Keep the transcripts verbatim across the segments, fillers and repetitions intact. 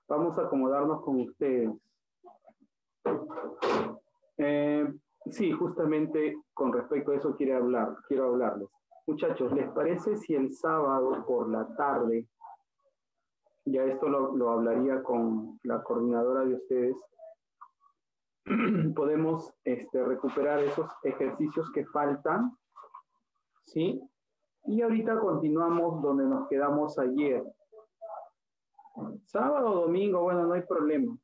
Vamos a acomodarnos con ustedes. Eh, sí, justamente con respecto a eso quiero hablar, quiero hablarles. Muchachos, ¿les parece si el sábado por la tarde, ya esto lo, lo hablaría con la coordinadora de ustedes, podemos este, recuperar esos ejercicios que faltan, ¿sí? Y ahorita continuamos donde nos quedamos ayer. Sábado o domingo, bueno, no hay problema.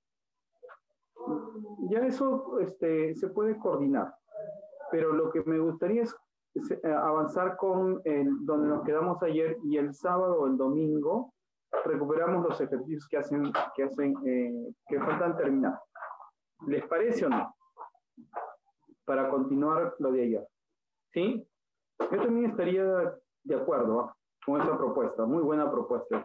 Ya eso este, se puede coordinar, pero lo que me gustaría es, es avanzar con el, donde nos quedamos ayer, y el sábado o el domingo recuperamos los ejercicios que hacen, que hacen, eh, que faltan terminar. ¿Les parece o no? Para continuar lo de ayer. ¿Sí? Yo también estaría de acuerdo, ¿eh?, con esa propuesta. Muy buena propuesta.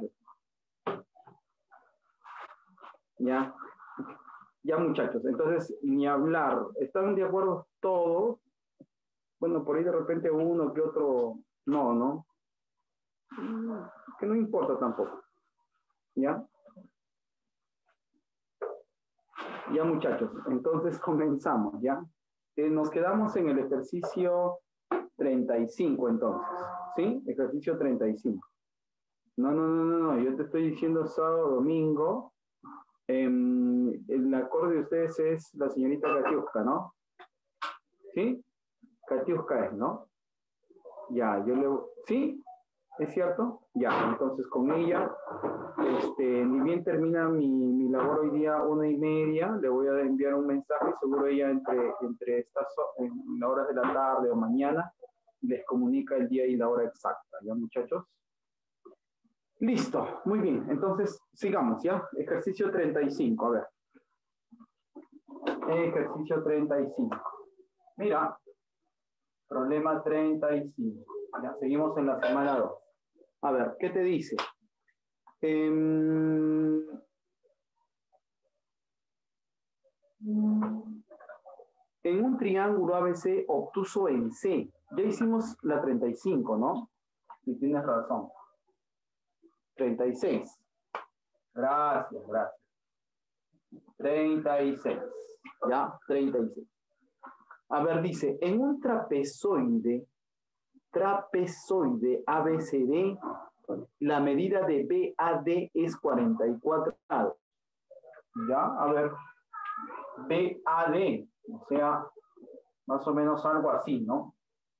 Ya. Ya, muchachos. Entonces, ni hablar. ¿Están de acuerdo todos? Bueno, por ahí de repente uno que otro no, ¿no? Que no importa tampoco. ¿Ya? Ya, muchachos. Entonces comenzamos, ¿ya? Eh, nos quedamos en el ejercicio treinta y cinco, entonces. ¿Sí? Ejercicio treinta y cinco. No, no, no, no, no. Yo te estoy diciendo sábado, domingo. Eh, el acorde de ustedes es la señorita Katiuska, ¿no? ¿Sí? Katiuska es, ¿no? Ya, yo le... ¿Sí? ¿Es cierto? Ya, entonces con ella, este, ni bien termina mi, mi labor hoy día una y media, le voy a enviar un mensaje, seguro ella entre, entre estas en las horas de la tarde o mañana les comunica el día y la hora exacta, ¿ya, muchachos? Listo, muy bien, entonces sigamos, ¿ya? Ejercicio treinta y cinco, a ver. Ejercicio treinta y cinco. Mira, problema treinta y cinco. Ya, seguimos en la semana dos. A ver, ¿qué te dice? Eh, en un triángulo A B C obtuso en C. Ya hicimos la treinta y cinco, ¿no? Y tienes razón. treinta y seis. Gracias, gracias. treinta y seis. ¿Ya? treinta y seis. A ver, dice, en un trapezoide, trapezoide A B C D, la medida de B A D es cuarenta y cuatro grados. ¿Ya? A ver, B A D, o sea, más o menos algo así, ¿no?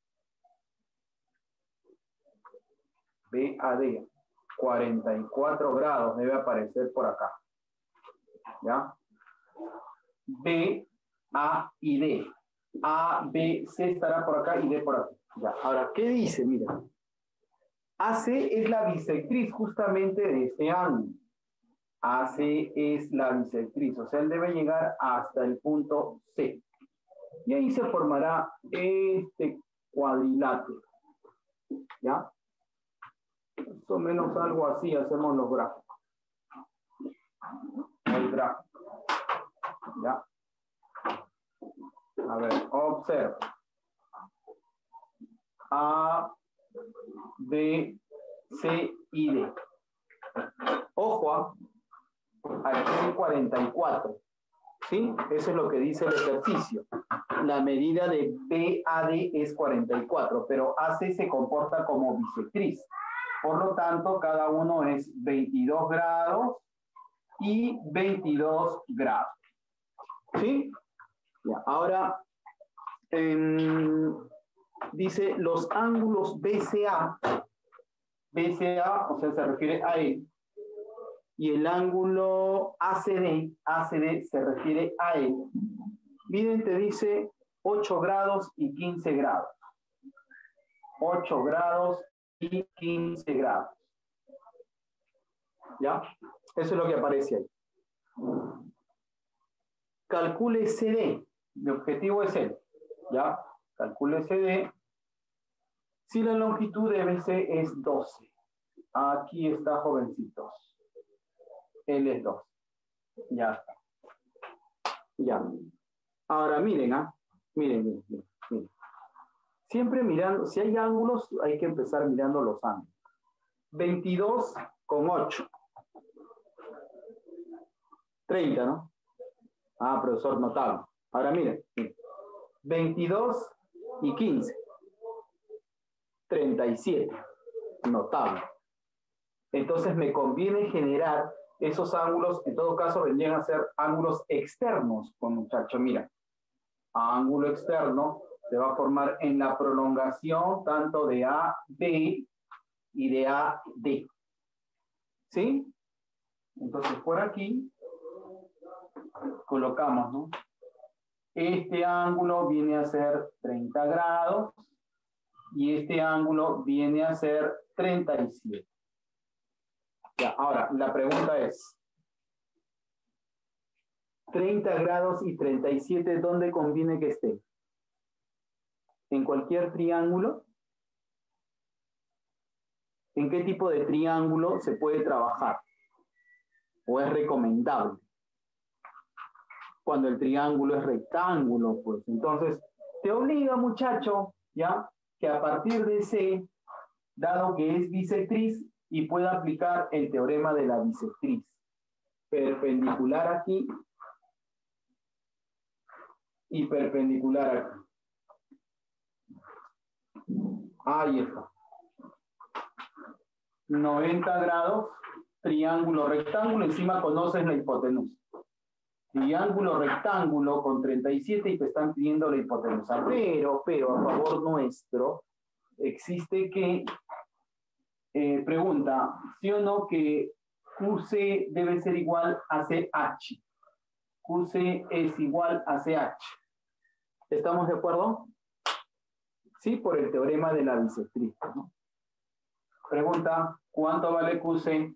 B A D, cuarenta y cuatro grados debe aparecer por acá. ¿Ya? B, A y D. A, B, C estará por acá y D por aquí. Ya. Ahora, ¿qué dice? Mira. A C es la bisectriz justamente de este ángulo. A C es la bisectriz, o sea, él debe llegar hasta el punto C. Y ahí se formará este cuadrilátero. ¿Ya? Más o menos algo así hacemos los gráficos. El gráfico. ¿Ya? A ver, observa. A, B, C y D. Ojo, aquí hay cuarenta y cuatro. ¿Sí? Eso es lo que dice el ejercicio. La medida de B A D es cuarenta y cuatro, pero A C se comporta como bisectriz. Por lo tanto, cada uno es veintidós grados y veintidós grados. ¿Sí? Ya, ahora, eh, dice los ángulos B C A. B C A, o sea, se refiere a él. Y el ángulo A C D, A C D se refiere a él. Miren, te dice ocho grados y quince grados. ocho grados y quince grados. ¿Ya? Eso es lo que aparece ahí. Calcule C D. Mi objetivo es él. ¿Ya? Calcule C D. Si la longitud de B C es doce. Aquí está, jovencitos. Él es doce. Ya está. Ya. Ahora miren, ¿ah? Miren, miren, miren, miren. Siempre mirando, si hay ángulos, hay que empezar mirando los ángulos. veintidós con ocho. treinta, ¿no? Ah, profesor, notable. Ahora mire, veintidós y quince. treinta y siete. Notable. Entonces me conviene generar esos ángulos, en todo caso vendrían a ser ángulos externos, con muchachos. Mira, ángulo externo se va a formar en la prolongación tanto de A B y de A D. ¿Sí? Entonces por aquí colocamos, ¿no? Este ángulo viene a ser treinta grados y este ángulo viene a ser treinta y siete. Ya, ahora, la pregunta es, treinta grados y treinta y siete, ¿dónde conviene que esté? ¿En cualquier triángulo? ¿En qué tipo de triángulo se puede trabajar? ¿O es recomendable? Cuando el triángulo es rectángulo, pues. Entonces, te obliga, muchacho, ¿ya? Que a partir de C, dado que es bisectriz, y pueda aplicar el teorema de la bisectriz. Perpendicular aquí y perpendicular aquí. Ahí está. noventa grados, triángulo rectángulo, encima conoces la hipotenusa. Triángulo rectángulo con treinta y siete y te están pidiendo la hipotenusa. Pero, pero, a favor nuestro, existe que, eh, pregunta, ¿sí o no que Q C debe ser igual a C H? Q C es igual a C H. ¿Estamos de acuerdo? Sí, por el teorema de la bisectriz, ¿no? Pregunta, ¿cuánto vale Q C?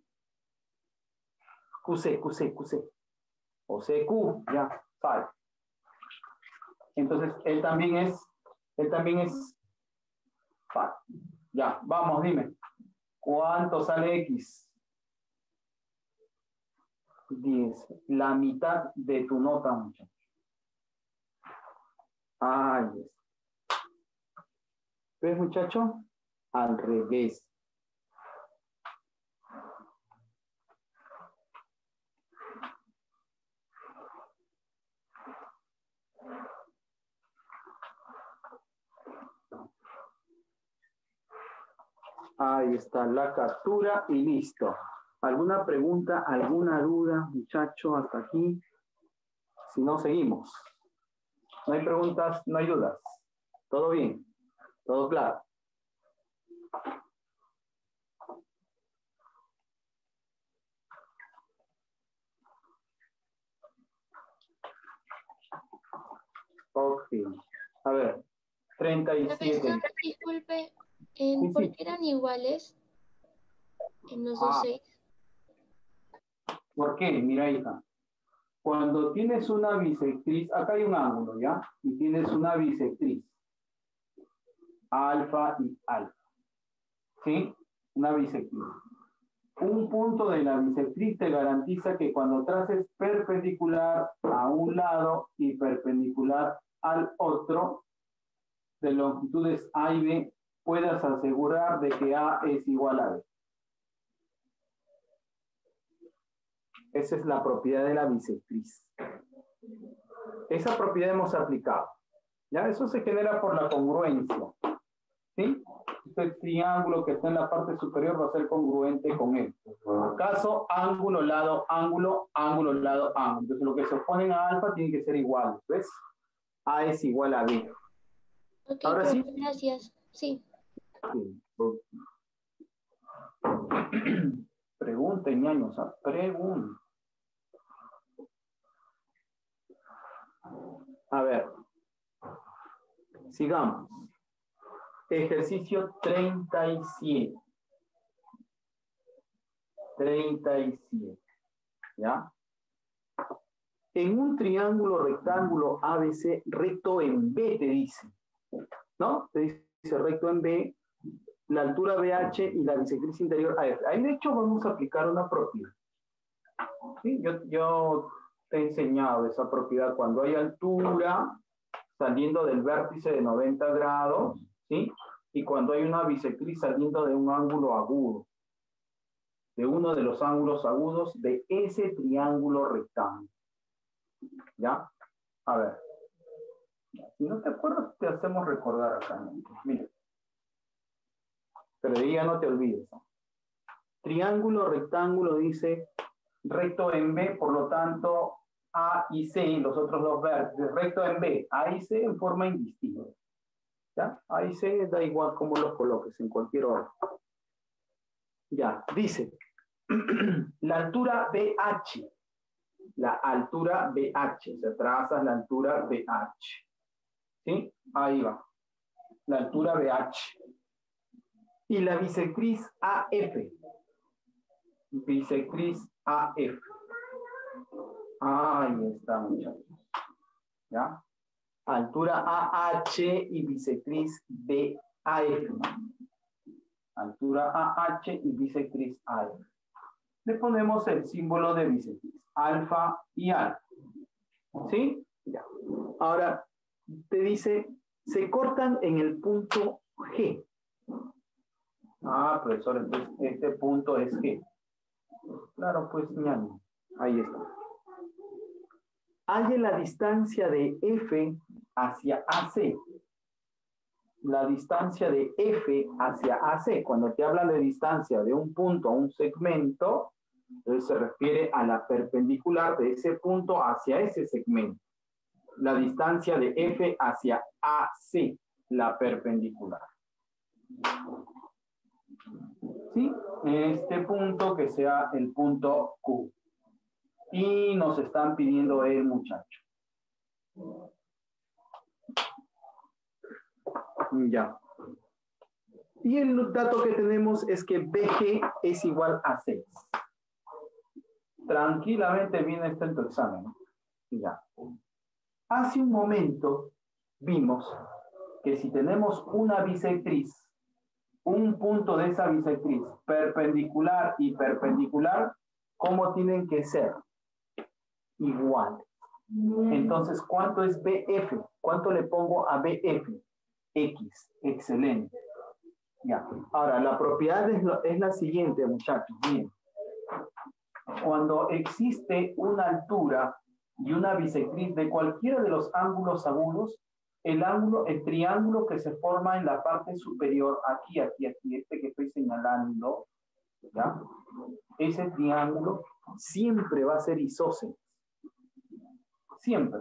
Q C, Q C, Q C. O C Q, ya, sale. Entonces, él también es, él también es, vale. Ya, vamos, dime. ¿Cuánto sale X? diez. La mitad de tu nota, muchachos. Ahí está. ¿Ves, muchacho? Al revés. Ahí está la captura y listo. ¿Alguna pregunta, alguna duda, muchacho, hasta aquí? Si no, seguimos. No hay preguntas, no hay dudas. ¿Todo bien? ¿Todo claro? Ok. A ver, treinta y siete. Profesor, disculpe, ¿en Sí, ¿por sí. qué eran iguales en los Ah. dos seis? ¿Por qué? Mira, hija. Cuando tienes una bisectriz, acá hay un ángulo, ¿ya? Y tienes una bisectriz. Alfa y alfa. ¿Sí? Una bisectriz. Un punto de la bisectriz te garantiza que cuando traces perpendicular a un lado y perpendicular al otro, de longitudes A y B, puedas asegurar de que A es igual a B. Esa es la propiedad de la bisectriz. Esa propiedad hemos aplicado. ¿Ya? Eso se genera por la congruencia. ¿Sí? Este triángulo que está en la parte superior va a ser congruente con él. Caso ángulo, lado, ángulo, ángulo, lado, ángulo. Entonces lo que se oponen a alfa tiene que ser igual. ¿Ves? A es igual a B. Ok, Ahora profe, sí. gracias. Sí. Pregunten, ñaños, ¿ah? Pregunten. A ver. Sigamos. Ejercicio treinta y siete. treinta y siete. ¿Ya? En un triángulo rectángulo A B C recto en B te dice. ¿No? Te dice recto en B, la altura B H y la bisectriz interior A F. Ahí de hecho vamos a aplicar una propiedad. ¿Sí? Yo, yo te he enseñado esa propiedad cuando hay altura saliendo del vértice de noventa grados, ¿sí? Y cuando hay una bisectriz saliendo de un ángulo agudo. de uno de los ángulos agudos de ese triángulo rectángulo. ¿Ya? A ver. Si no te acuerdas, te hacemos recordar acá, ¿no? Mira. Pero de ahí ya no te olvides, ¿no? Triángulo rectángulo dice recto en B, por lo tanto, A y C, los otros dos vértices, recto en B, A y C en forma indistinta. ¿Ya? A y C da igual cómo los coloques, en cualquier orden. Ya, dice, la altura B H, la altura B H, se traza la altura B H. ¿Sí? Ahí va. La altura B H. Y la bisectriz A F. Bisectriz A F. Ahí está, muchachos. ¿Ya? Altura A H y bisectriz B A F. Altura A H y bisectriz A F. Le ponemos el símbolo de bisectriz. Alfa y alfa. ¿Sí? Ya. Ahora, te dice, se cortan en el punto G. Ah, profesor, entonces este punto es G. Claro, pues, ñano. Ahí está. Halle la distancia de F hacia A C. La distancia de F hacia A C. Cuando te hablan de distancia de un punto a un segmento, entonces se refiere a la perpendicular de ese punto hacia ese segmento. La distancia de F hacia A C, la perpendicular. ¿Sí? Este punto que sea el punto Q. Y nos están pidiendo el muchacho. Ya. Y el dato que tenemos es que B G es igual a seis. Tranquilamente viene esto en tu examen. Ya. Hace un momento vimos que si tenemos una bisectriz, un punto de esa bisectriz perpendicular y perpendicular, ¿cómo tienen que ser? Igual. Entonces, ¿cuánto es B F? ¿Cuánto le pongo a B F? X. Excelente. Ya. Ahora, la propiedad es, lo, es la siguiente, muchachos. Miren. Cuando existe una altura y una bisectriz de cualquiera de los ángulos agudos, el ángulo, el triángulo que se forma en la parte superior, aquí, aquí, aquí, este que estoy señalando, ¿ya? Ese triángulo siempre va a ser isósceles. Siempre.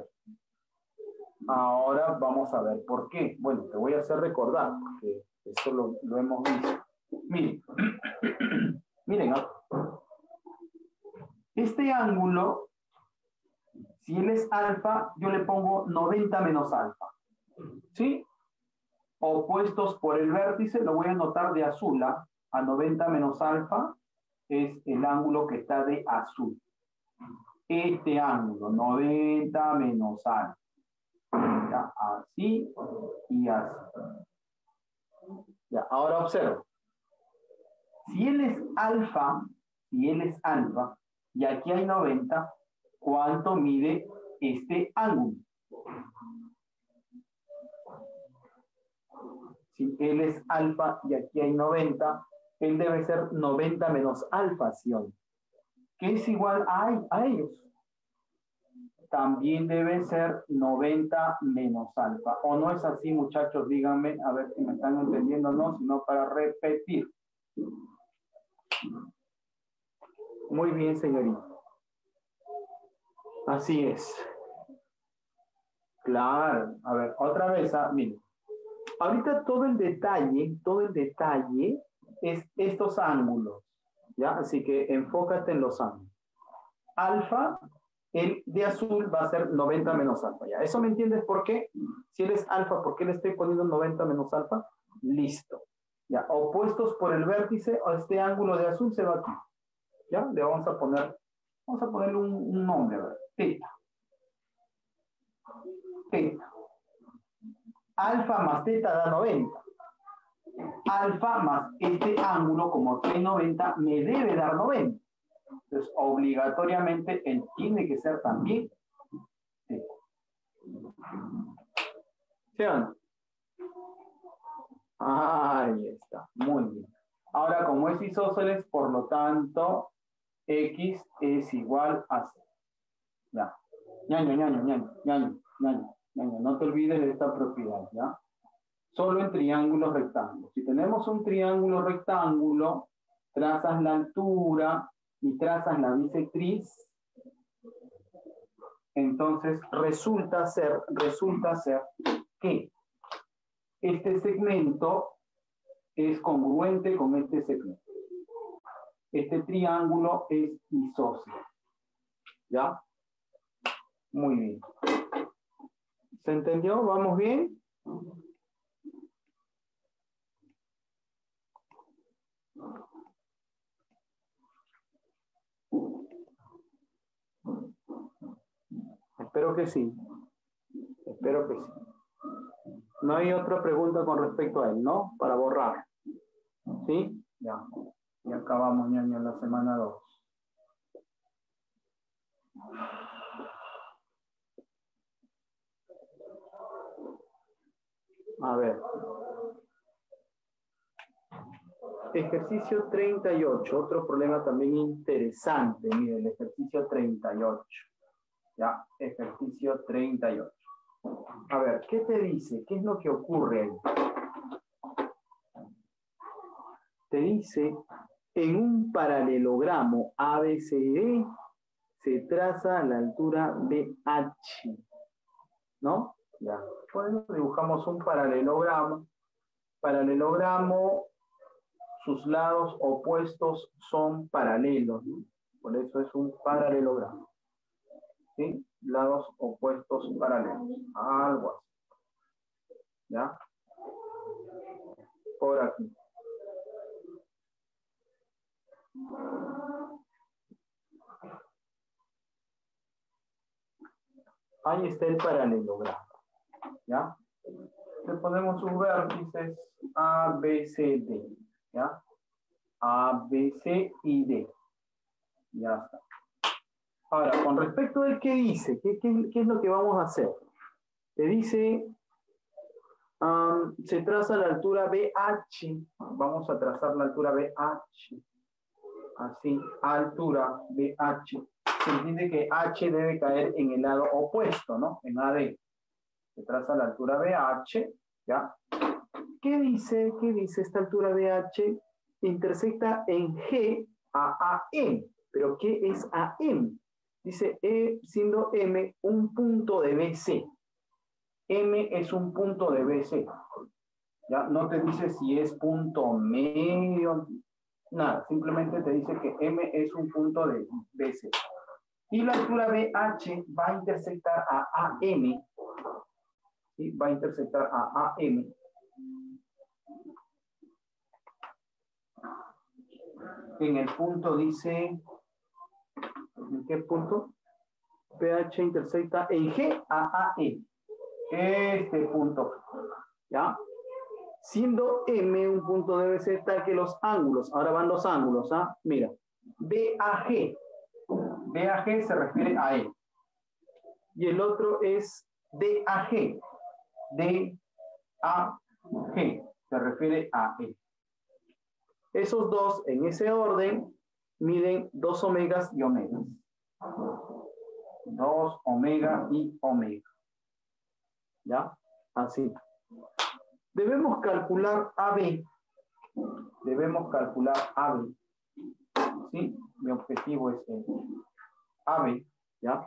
Ahora vamos a ver por qué. Bueno, te voy a hacer recordar, porque eso lo, lo hemos visto. Miren, miren, ¿no? Este ángulo, si él es alfa, yo le pongo noventa menos alfa. ¿Sí? Opuestos por el vértice, lo voy a anotar de azul. ¿eh? A noventa menos alfa es el ángulo que está de azul. Este ángulo, noventa menos alfa. Ya, así y así. Ya, ahora observa. Si él es alfa, si él es alfa, y aquí hay noventa, ¿cuánto mide este ángulo? Si él es alfa y aquí hay noventa, él debe ser noventa menos alfa, ¿sí o no? Que es igual a, a ellos. También debe ser noventa menos alfa. ¿O no es así, muchachos? Díganme, a ver si me están entendiendo o no, sino para repetir. Muy bien, señorita. Así es. Claro. A ver, otra vez, ah, miren. Ahorita todo el detalle, todo el detalle es estos ángulos, ¿ya? Así que enfócate en los ángulos. Alfa, el de azul va a ser noventa menos alfa, ¿ya? ¿Eso me entiendes por qué? Si él es alfa, ¿por qué le estoy poniendo noventa menos alfa? Listo. Ya, opuestos por el vértice, este ángulo de azul se va aquí. ¿Ya? Le vamos a poner, vamos a ponerle un, un nombre, ¿verdad? Teta. Teta. Alfa más teta da noventa. Alfa más este ángulo, como tiene noventa, me debe dar noventa. Entonces, obligatoriamente, él tiene que ser también teta. ¿Sí o no? Ahí está. Muy bien. Ahora, como es isósceles, por lo tanto, X es igual a C. Ya. Ñaño, ñaño, ñaño, ñaño, ñaño, ñaño. No te olvides de esta propiedad, ¿ya? Solo en triángulos rectángulos. Si tenemos un triángulo rectángulo, trazas la altura y trazas la bisectriz, entonces resulta ser, resulta ser que este segmento es congruente con este segmento. Este triángulo es isósceles. ¿Ya? Muy bien. ¿Se entendió? ¿Vamos bien? Espero que sí. Espero que sí. No hay otra pregunta con respecto a él, ¿no? Para borrar. ¿Sí? Ya. Y acabamos, ñaño, en la semana dos. A ver. Ejercicio treinta y ocho. Otro problema también interesante. Miren, el ejercicio treinta y ocho. Ya, ejercicio treinta y ocho. A ver, ¿qué te dice? ¿Qué es lo que ocurre ahí? Te dice, en un paralelogramo A B C D se traza la altura B H. ¿No? Ya. Bueno, dibujamos un paralelogramo. Paralelogramo, sus lados opuestos son paralelos, ¿no? Por eso es un paralelogramo. ¿Sí? Lados opuestos paralelos. Algo así. ¿Ya? Por aquí. Ahí está el paralelogramo. ¿Ya? Le ponemos sus vértices A, B, C, D. ¿Ya? A, B, C y D. Ya está. Ahora, con respecto al que dice, ¿qué, qué, qué es lo que vamos a hacer? Te dice, um, se traza la altura B H. Vamos a trazar la altura B H. Así, altura B H. Se entiende que H debe caer en el lado opuesto, ¿no? En A D. Se traza la altura B H, ¿ya? ¿Qué dice? ¿Qué dice esta altura B H? Intersecta en G a A M. ¿Pero qué es A M? Dice, E siendo M un punto de B C. M es un punto de B C. ¿Ya? No te dice si es punto medio, nada. Simplemente te dice que M es un punto de B C. Y la altura B H va a intersectar a A M. ¿Sí? Va a intersectar a A M. En el punto dice, ¿en qué punto? B H intersecta en G a A E. Este punto, ¿ya? Siendo M un punto de B C tal que los ángulos, ahora van los ángulos, ¿ah? Mira, B A G. B A G se refiere a E. Y el otro es D A G. D A G se refiere a E. Esos dos, en ese orden, miden dos omegas y omegas. dos omega y omega. ¿Ya? Así. Debemos calcular A B. Debemos calcular A B. ¿Sí? Mi objetivo es el A B. ¿Ya?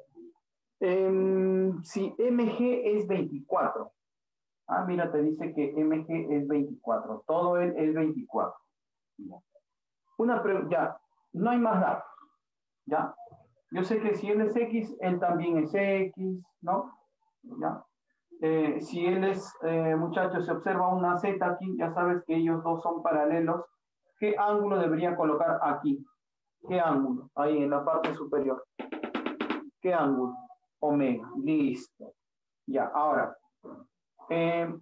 Eh, si M G es veinticuatro. Ah, mira, te dice que M G es veinticuatro. Todo él es veinticuatro. Una pregunta, ya, no hay más datos. ¿Ya? Yo sé que si él es X, él también es X, ¿no? ¿Ya? Eh, si él es, eh, muchachos, se observa una Z aquí, ya sabes que ellos dos son paralelos. ¿Qué ángulo debería colocar aquí? ¿Qué ángulo? Ahí en la parte superior. ¿Qué ángulo? Omega. Listo. Ya, ahora. Eh,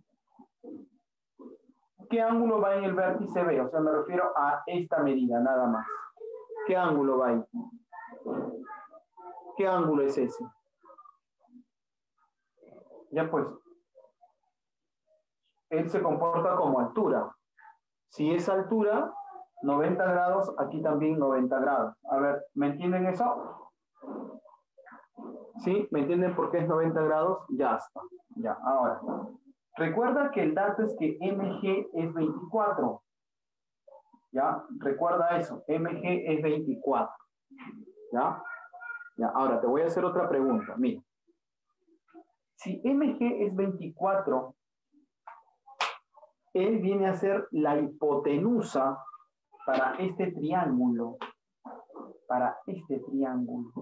¿Qué ángulo va en el vértice B? O sea, me refiero a esta medida, nada más. ¿Qué ángulo va ahí? ¿Qué ángulo es ese? Ya pues. Él se comporta como altura. Si es altura, noventa grados, aquí también noventa grados. A ver, ¿me entienden eso? ¿Sí? ¿Me entienden por qué es noventa grados? Ya está. Ya, ahora. Recuerda que el dato es que M G es veinticuatro. ¿Ya? Recuerda eso. M G es veinticuatro. ¿Ya? Ya, ahora te voy a hacer otra pregunta. Mira. Si M G es veinticuatro, él viene a ser la hipotenusa para este triángulo. Para este triángulo.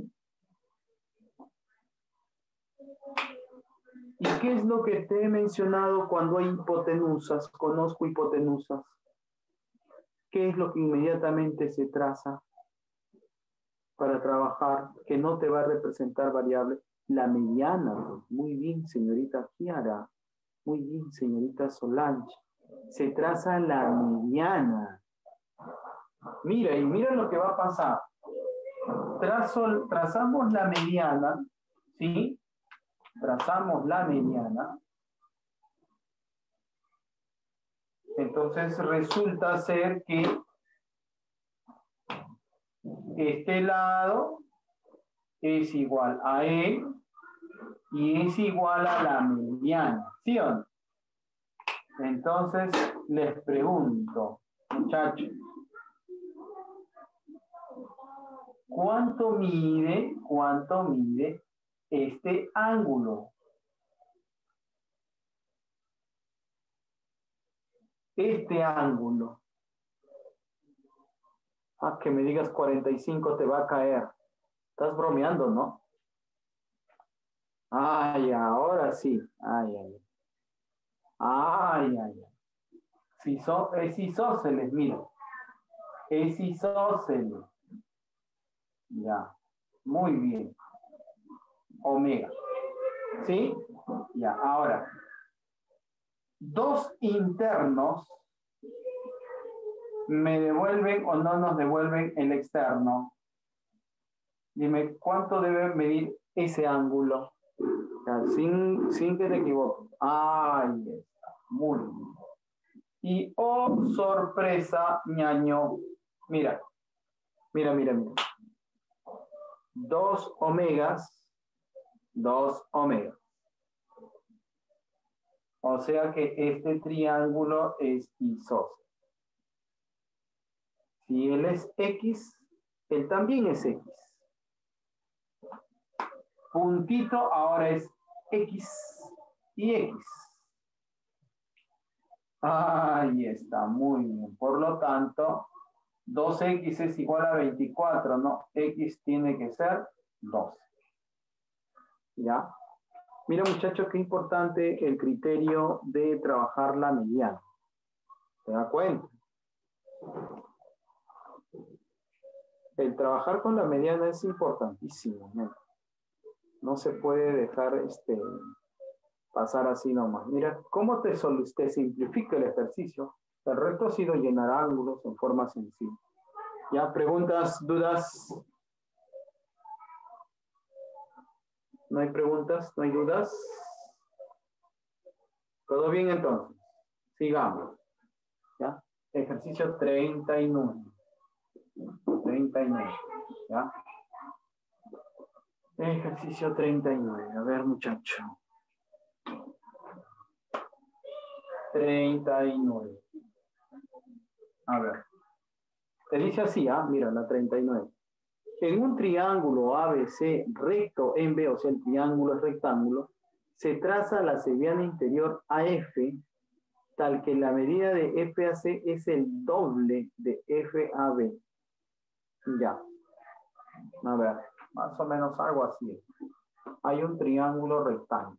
¿Y qué es lo que te he mencionado cuando hay hipotenusas? Conozco hipotenusas. ¿Qué es lo que inmediatamente se traza para trabajar que no te va a representar variable? La mediana. Muy bien, señorita Kiara. Muy bien, señorita Solange. Se traza la mediana. Mira, y mira lo que va a pasar. Trazo, trazamos la mediana, ¿sí? Trazamos la mediana. Entonces resulta ser que este lado es igual a E y es igual a la mediana, ¿sí o no? Entonces les pregunto, muchachos, ¿cuánto mide, cuánto mide este ángulo? Este ángulo. Ah, que me digas cuarenta y cinco te va a caer. Estás bromeando, ¿no? Ay, ahora sí. Ay, ay. Ay, ay, ay. Si so, es isósceles, mira. Es isósceles. Ya. Muy bien. Omega. ¿Sí? Ya. Ahora. Dos internos me devuelven o no nos devuelven el externo. Dime, ¿cuánto debe medir ese ángulo? Ya, sin, sin que te equivoques. Ahí está. Muy bien. Y oh, sorpresa, ñaño. Mira. Mira, mira, mira. Dos omegas. Dos omegas. O sea que este triángulo es isósceles. Si él es X, él también es X. Puntito ahora es X y X. Ahí está, muy bien. Por lo tanto, dos X es igual a veinticuatro, ¿no? X tiene que ser doce. ¿Ya? Mira, muchachos, qué importante el criterio de trabajar la mediana. ¿Te das cuenta? El trabajar con la mediana es importantísimo, ¿no? No se puede dejar este, pasar así nomás. Mira, ¿cómo te, te simplifica el ejercicio? El resto ha sido llenar ángulos en forma sencilla. ¿Ya? ¿Preguntas, dudas? ¿No hay preguntas? ¿No hay dudas? ¿Todo bien entonces? Sigamos. ¿Ya? Ejercicio treinta y nueve. treinta y nueve. ¿Ya? Ejercicio treinta y nueve. A ver, muchacho. treinta y nueve. A ver. Te dice así, ¿ah? Mira, la treinta y nueve. En un triángulo A B C recto en B, o sea, el triángulo es rectángulo, se traza la mediana interior A F, tal que la medida de F A C es el doble de F A B. Ya. A ver, más o menos algo así. Hay un triángulo rectángulo.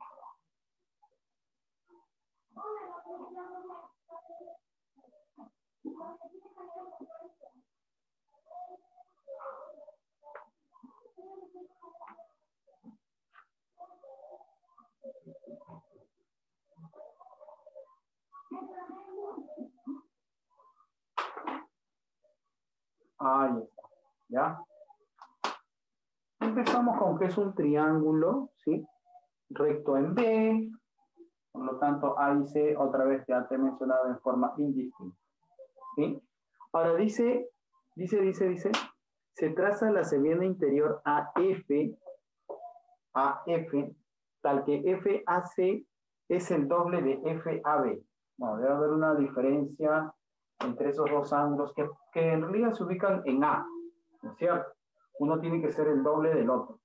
Ahí está, ¿ya? Empezamos con que es un triángulo, ¿sí? Recto en B, por lo tanto A y C otra vez ya te he mencionado en forma indistinta, ¿sí? Ahora dice, dice, dice, dice, se traza la semana interior A F, A F, tal que F A C es el doble de F A B. Bueno, debe haber una diferencia entre esos dos ángulos que, que en realidad se ubican en A, ¿no es cierto? Uno tiene que ser el doble del otro.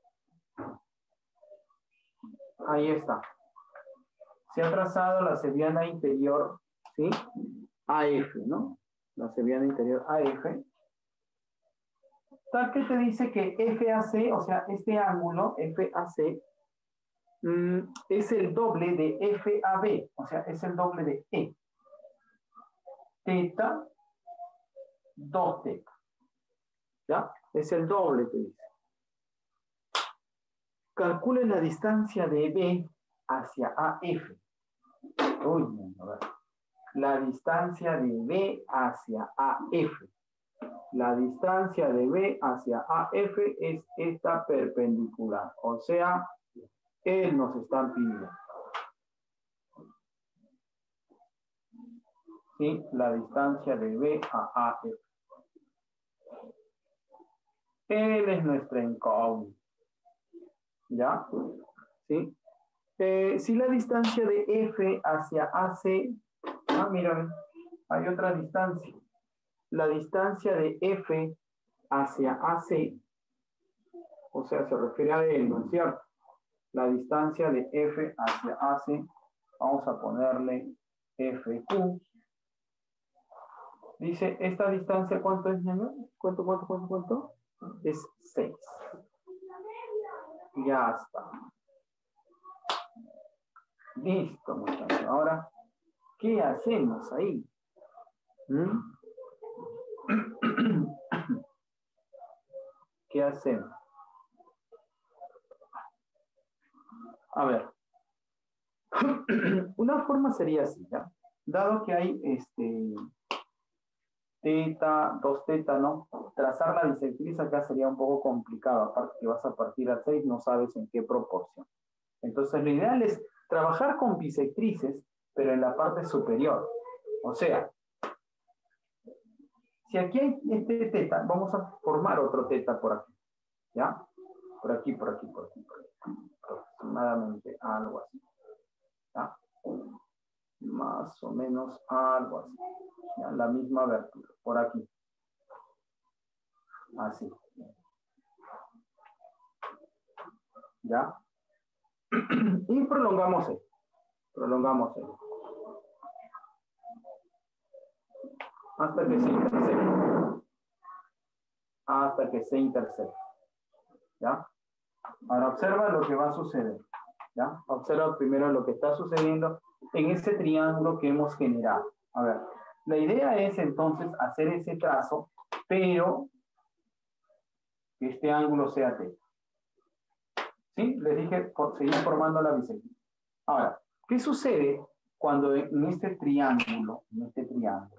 Ahí está. Se ha trazado la sevillana interior, ¿sí? A F, ¿no? La sevillana interior A F. Tal que te dice que F A C, o sea, este ángulo, F A C, mmm, es el doble de F A B, o sea, es el doble de E. Teta, dos teta. ¿Ya? Es el doble, te dice. Calcule la distancia de B hacia A F. Uy, a ver. La distancia de B hacia A F. La distancia de B hacia A F es esta perpendicular. O sea, él nos está pidiendo. ¿Sí? La distancia de B a A F. Él es nuestra incógnita. ¿Ya? ¿Sí? Eh, si la distancia de F hacia A C, ah, mira, hay otra distancia. La distancia de F hacia A C, o sea, se refiere a él, ¿no es cierto? La distancia de F hacia A C, vamos a ponerle F Q. Dice, ¿esta distancia cuánto es, niño? ¿Cuánto, cuánto, cuánto, cuánto? Es seis. Ya está. Listo, muchachos. Ahora, ¿qué hacemos ahí? ¿Mm? ¿Qué hacemos? A ver. Una forma sería así, ¿ya? Dado que hay este teta, dos teta, ¿no? Trazar la bisectriz acá sería un poco complicado, aparte que vas a partir a seis, no sabes en qué proporción. Entonces lo ideal es trabajar con bisectrices, pero en la parte superior. O sea, si aquí hay este teta, vamos a formar otro teta por aquí, ¿ya? Por aquí, por aquí, por aquí, por aquí. Aproximadamente algo así, ¿ya? Más o menos algo así, ¿ya? La misma abertura, por aquí. Así. ¿Ya? Y prolongamos esto. Prolongamos esto. Hasta que se intersecte. Hasta que se intersecte. ¿Ya? Ahora observa lo que va a suceder. ¿Ya? Observa primero lo que está sucediendo en ese triángulo que hemos generado. A ver, la idea es entonces hacer ese trazo, pero que este ángulo sea T. ¿Sí? Les dije, seguir formando la bisectriz. Ahora, ¿qué sucede cuando en este triángulo, en este triángulo,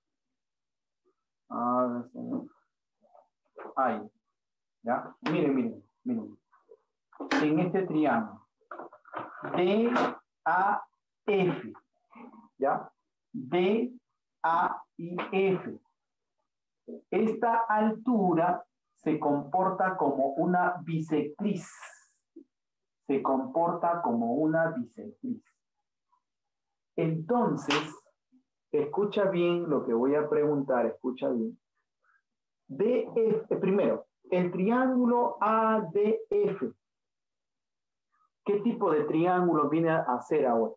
a ver, ahí, ¿ya? Miren, miren, miren. En este triángulo, D A F, ¿ya? D A y F. Esta altura se comporta como una bisectriz. Se comporta como una bisectriz. Entonces, escucha bien lo que voy a preguntar, escucha bien. D F, primero, el triángulo A D F. ¿Qué tipo de triángulo viene a ser ahora?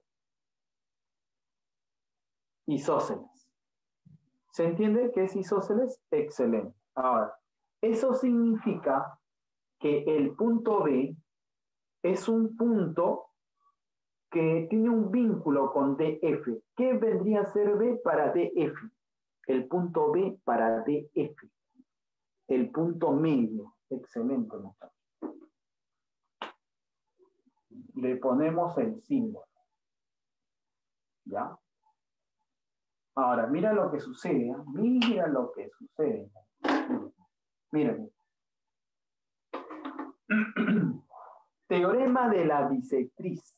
Isósceles. ¿Se entiende qué es isósceles? Excelente. Ahora, eso significa que el punto B es un punto que tiene un vínculo con D F. ¿Qué vendría a ser B para D F? El punto B para D F. El punto medio. Excelente, muchachos. Le ponemos el símbolo. ¿Ya? Ahora, mira lo que sucede. ¿eh? Mira lo que sucede. Miren. Teorema de la bisectriz.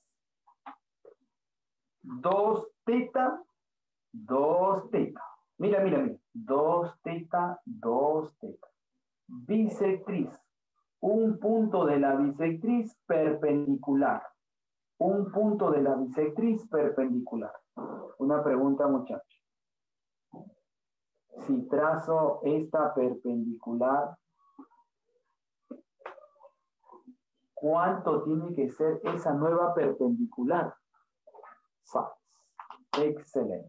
Dos teta, dos teta. Mira, mira, mira. dos teta, dos teta. Bisectriz. Un punto de la bisectriz perpendicular. Un punto de la bisectriz perpendicular. Una pregunta, muchachos. Si trazo esta perpendicular, ¿cuánto tiene que ser esa nueva perpendicular? Excelente.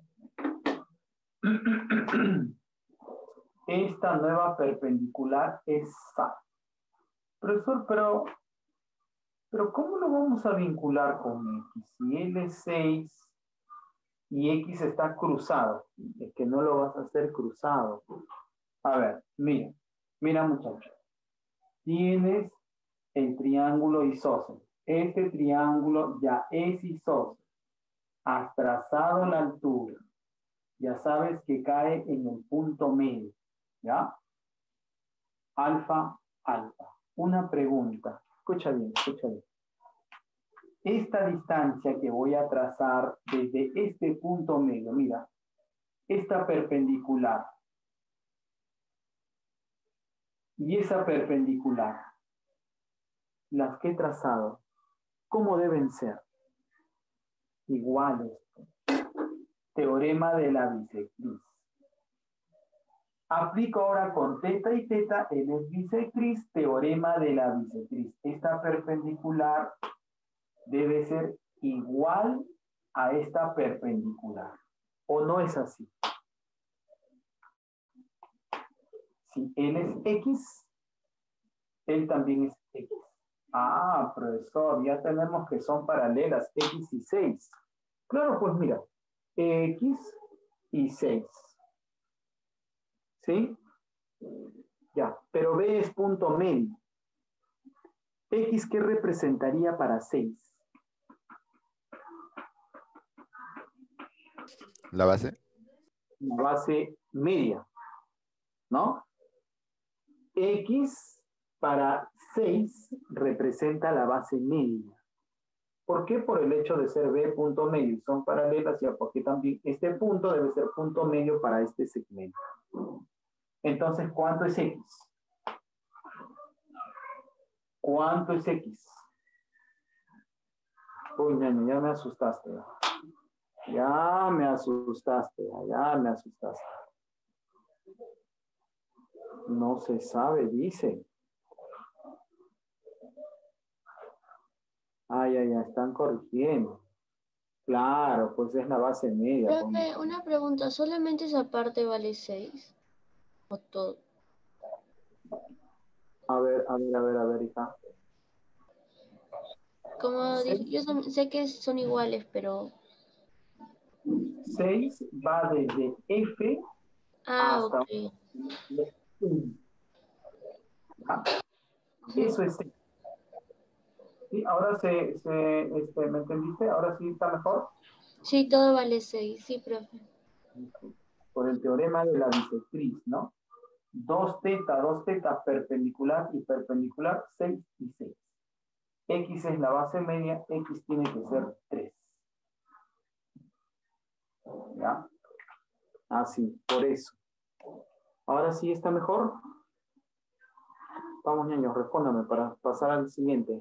Esta nueva perpendicular es sa. Profesor, pero, pero ¿cómo lo vamos a vincular con X? Si L es seis y X está cruzado, es que no lo vas a hacer cruzado. A ver, mira, mira muchachos. Tienes el triángulo isósceles. Este triángulo ya es isósceles. Has trazado la altura. Ya sabes que cae en el punto medio. ¿Ya? Alfa, alfa. Una pregunta. Escucha bien, escucha bien. Esta distancia que voy a trazar desde este punto medio, mira, esta perpendicular y esa perpendicular, las que he trazado, ¿cómo deben ser? Iguales. Teorema de la bisectriz. Aplico ahora con teta y teta, L es bisectriz, teorema de la bisectriz. Esta perpendicular debe ser igual a esta perpendicular. ¿O no es así? Si L es X, él también es X. Ah, profesor, ya tenemos que son paralelas X y seis. Claro, pues mira, X y seis. ¿Sí? Ya, pero B es punto medio. X, ¿qué representaría para seis? ¿La base? La base media, ¿no? X para seis representa la base media. ¿Por qué? Por el hecho de ser B punto medio. Son paralelas, ya porque también este punto debe ser punto medio para este segmento. Entonces, ¿cuánto es X? ¿Cuánto es X? Uy, ñaño, ya me asustaste. Ya me asustaste, ya me asustaste. No se sabe, dice. Ay, ay, ya están corrigiendo. Claro, pues es la base media. Profe, una pregunta, ¿solamente esa parte vale seis? ¿O todo? A ver, a ver, a ver, a ver, hija. Como dije, yo son- sé que son iguales, pero... seis va desde F Ah, hasta ok. uno. Eso es seis. ¿Sí? Ahora se, se este, ¿me entendiste? Ahora sí está mejor. Sí, todo vale seis, sí, profe. Por el teorema de la bisectriz, ¿no? dos teta, dos teta, perpendicular y perpendicular, seis y seis. X es la base media, X tiene que ser tres. ¿Ya? Así, por eso. Ahora sí está mejor. Vamos, niños, respóndame para pasar al siguiente.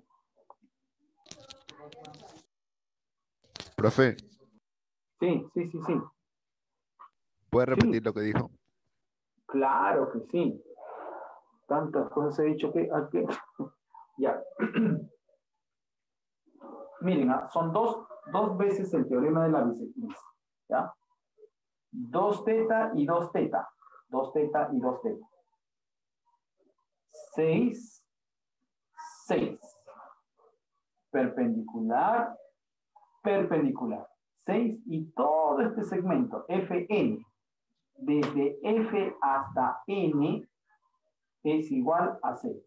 Profe, Sí, sí, sí, sí. ¿puede Sí, repetir lo que dijo? claro que sí. Tantas cosas he dicho que... ¿a qué? Ya. Miren, ¿ah? Son dos, dos veces el teorema de la bisectriz. ¿Ya? dos teta y dos teta. dos teta y dos teta. seis, seis. Perpendicular, perpendicular. seis y todo este segmento, F N. Desde F hasta N es igual a seis.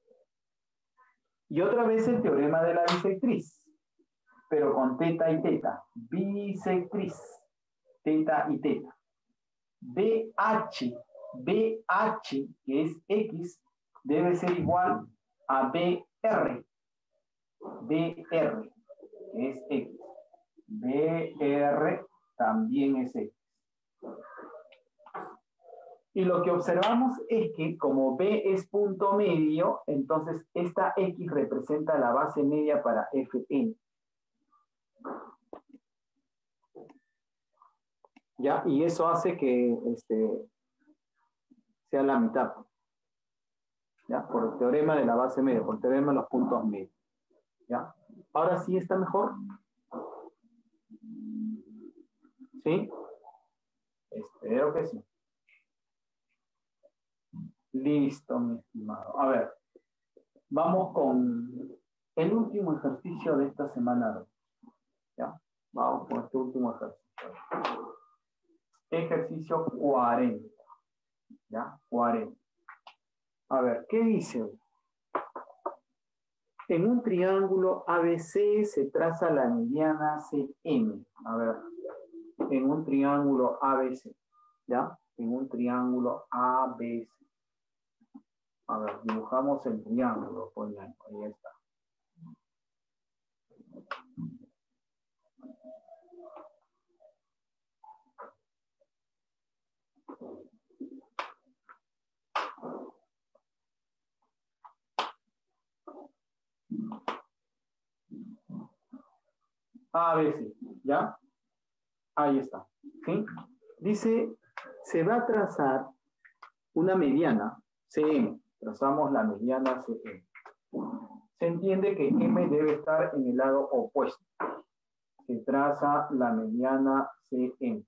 Y otra vez el teorema de la bisectriz, pero con teta y teta. Bisectriz, teta y teta. B H, B H, que es X, debe ser igual a B R. B R, que es X. B R también es X. Y lo que observamos es que como B es punto medio, entonces esta X representa la base media para Fn. ¿Ya? Y eso hace que este, sea la mitad. ¿Ya? Por el teorema de la base media, por el teorema de los puntos medios. ¿Ya? Ahora sí está mejor. ¿Sí? Espero que sí. Listo, mi estimado. A ver, vamos con el último ejercicio de esta semana. ¿Ya? Vamos con este último ejercicio. Ejercicio cuarenta. ¿Ya? cuarenta. A ver, ¿qué dice? En un triángulo A B C se traza la mediana C M. A ver, en un triángulo A B C. ¿Ya? En un triángulo A B C. A ver, dibujamos el triángulo. Pues ahí, ahí está. A B C, ¿ya? Ahí está, ¿sí? Dice, se va a trazar una mediana, C M. Trazamos la mediana C M. Se entiende que M debe estar en el lado opuesto. Se traza la mediana C M.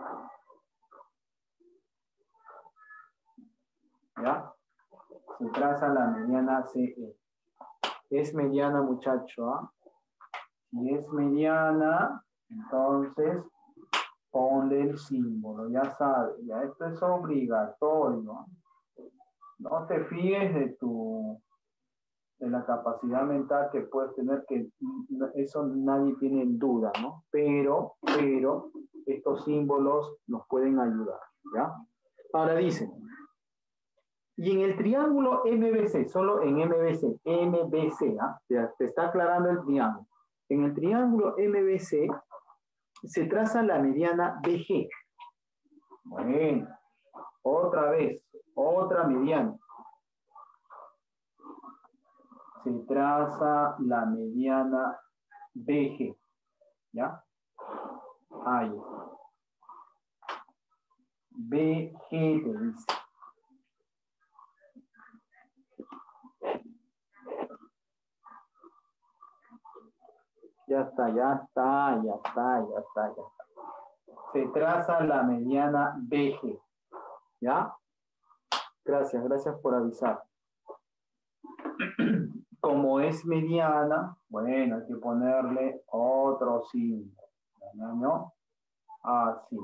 ¿Ya? Se traza la mediana C M. Es mediana, muchacho, ¿ah? ¿eh? Si es mediana, entonces ponle el símbolo, ya sabes, ya esto es obligatorio. No te fíes de tu, de la capacidad mental que puedes tener, que eso nadie tiene en duda, ¿no? Pero, pero, estos símbolos nos pueden ayudar, ¿ya? Ahora dice, y en el triángulo M B C, solo en M B C, M B C, ¿ah? ¿eh? Te está aclarando el triángulo. En el triángulo M B C se traza la mediana B G. Bueno, otra vez, otra mediana. Se traza la mediana B G. ¿Ya? Ahí. B G te dice. Ya está, ya está, ya está, ya está, ya está. Se traza la mediana B G. ¿Ya? Gracias, gracias por avisar. Como es mediana, bueno, hay que ponerle otro símbolo. ¿No? Así.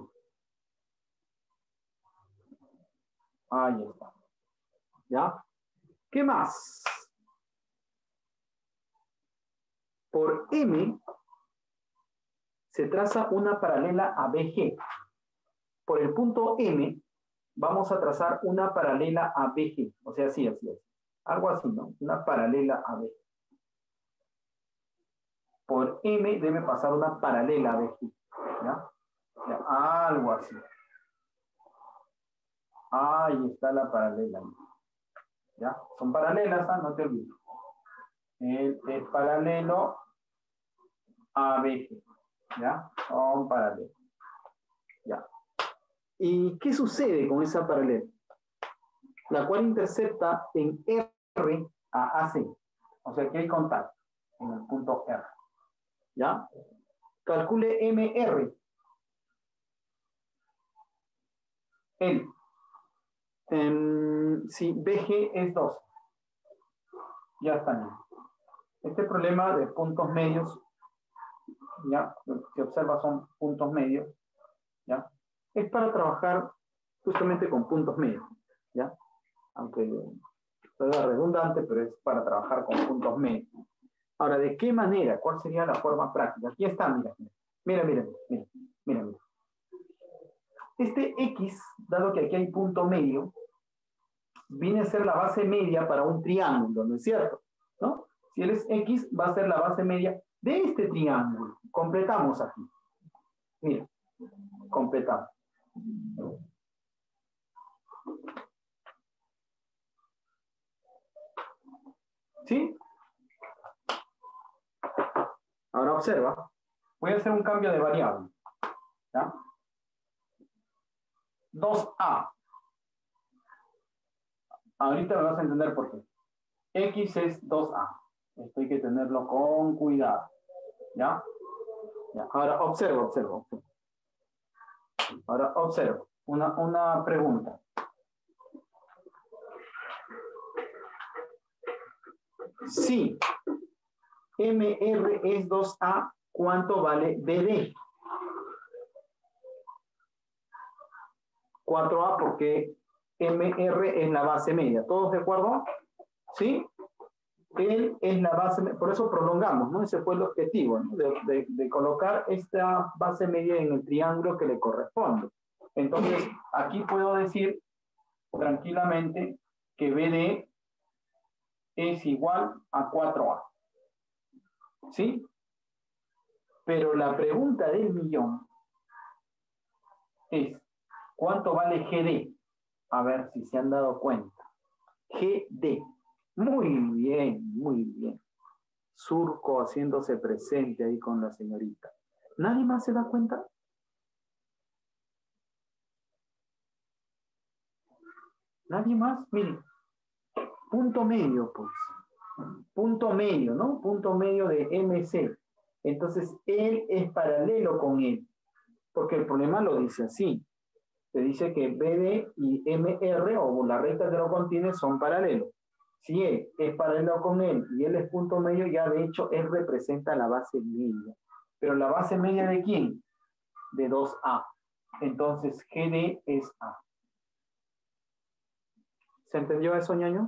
Ahí está. ¿Ya? ¿Qué más? Por M se traza una paralela a B G. Por el punto M vamos a trazar una paralela a B G. O sea, así, así, así. Algo así, ¿no? Una paralela a B G. Por M debe pasar una paralela a B G. ¿Ya? ¿Ya? Algo así. Ahí está la paralela. ¿Ya? Son paralelas, ¿ah? No te olvides. El, el paralelo a B G. ¿Ya? Son paralelos. ¿Ya? ¿Y qué sucede con esa paralela? La cual intercepta en R a AC. O sea que hay contacto en el punto R. ¿Ya? Calcule M R. L. Um, si B G es dos. Ya está. Este problema de puntos medios, ya, lo que se observa son puntos medios, ya, es para trabajar justamente con puntos medios, ya, aunque sea redundante, pero es para trabajar con puntos medios. Ahora, ¿de qué manera? ¿Cuál sería la forma práctica? Aquí está, mira, mira, mira, mira, mira, mira. Este X, dado que aquí hay punto medio, viene a ser la base media para un triángulo, ¿no es cierto? ¿No? Si él es X, va a ser la base media de este triángulo. Completamos aquí. Mira, completamos. ¿Sí? Ahora observa. Voy a hacer un cambio de variable. ¿Ya? dos a. Ahorita me vas a entender por qué. X es dos a. Esto hay que tenerlo con cuidado. ¿Ya? ¿Ya? Ahora observo, observo, observo. Ahora observo. Una, una pregunta. Si M R es dos a, ¿cuánto vale B D? cuatro a porque M R es la base media. ¿Todos de acuerdo? ¿Sí? Él es la base, por eso prolongamos, ¿no? Ese fue el objetivo, ¿no? De, de, de colocar esta base media en el triángulo que le corresponde. Entonces, aquí puedo decir tranquilamente que B D es igual a cuatro a. ¿Sí? Pero la pregunta del millón es, ¿cuánto vale G D? A ver si se han dado cuenta. G D. Muy bien, muy bien. Surco haciéndose presente ahí con la señorita. ¿Nadie más se da cuenta? ¿Nadie más? Miren. Punto medio, pues. Punto medio, ¿no? Punto medio de M C. Entonces, él es paralelo con él. Porque el problema lo dice así. Te dice que B D y M R, o la recta que lo contiene, son paralelos. Si él es paralelo con él y él es punto medio, ya de hecho él representa la base media. Pero la base media ¿de quién? De dos a. Entonces G D es A. ¿Se entendió eso, ñaño?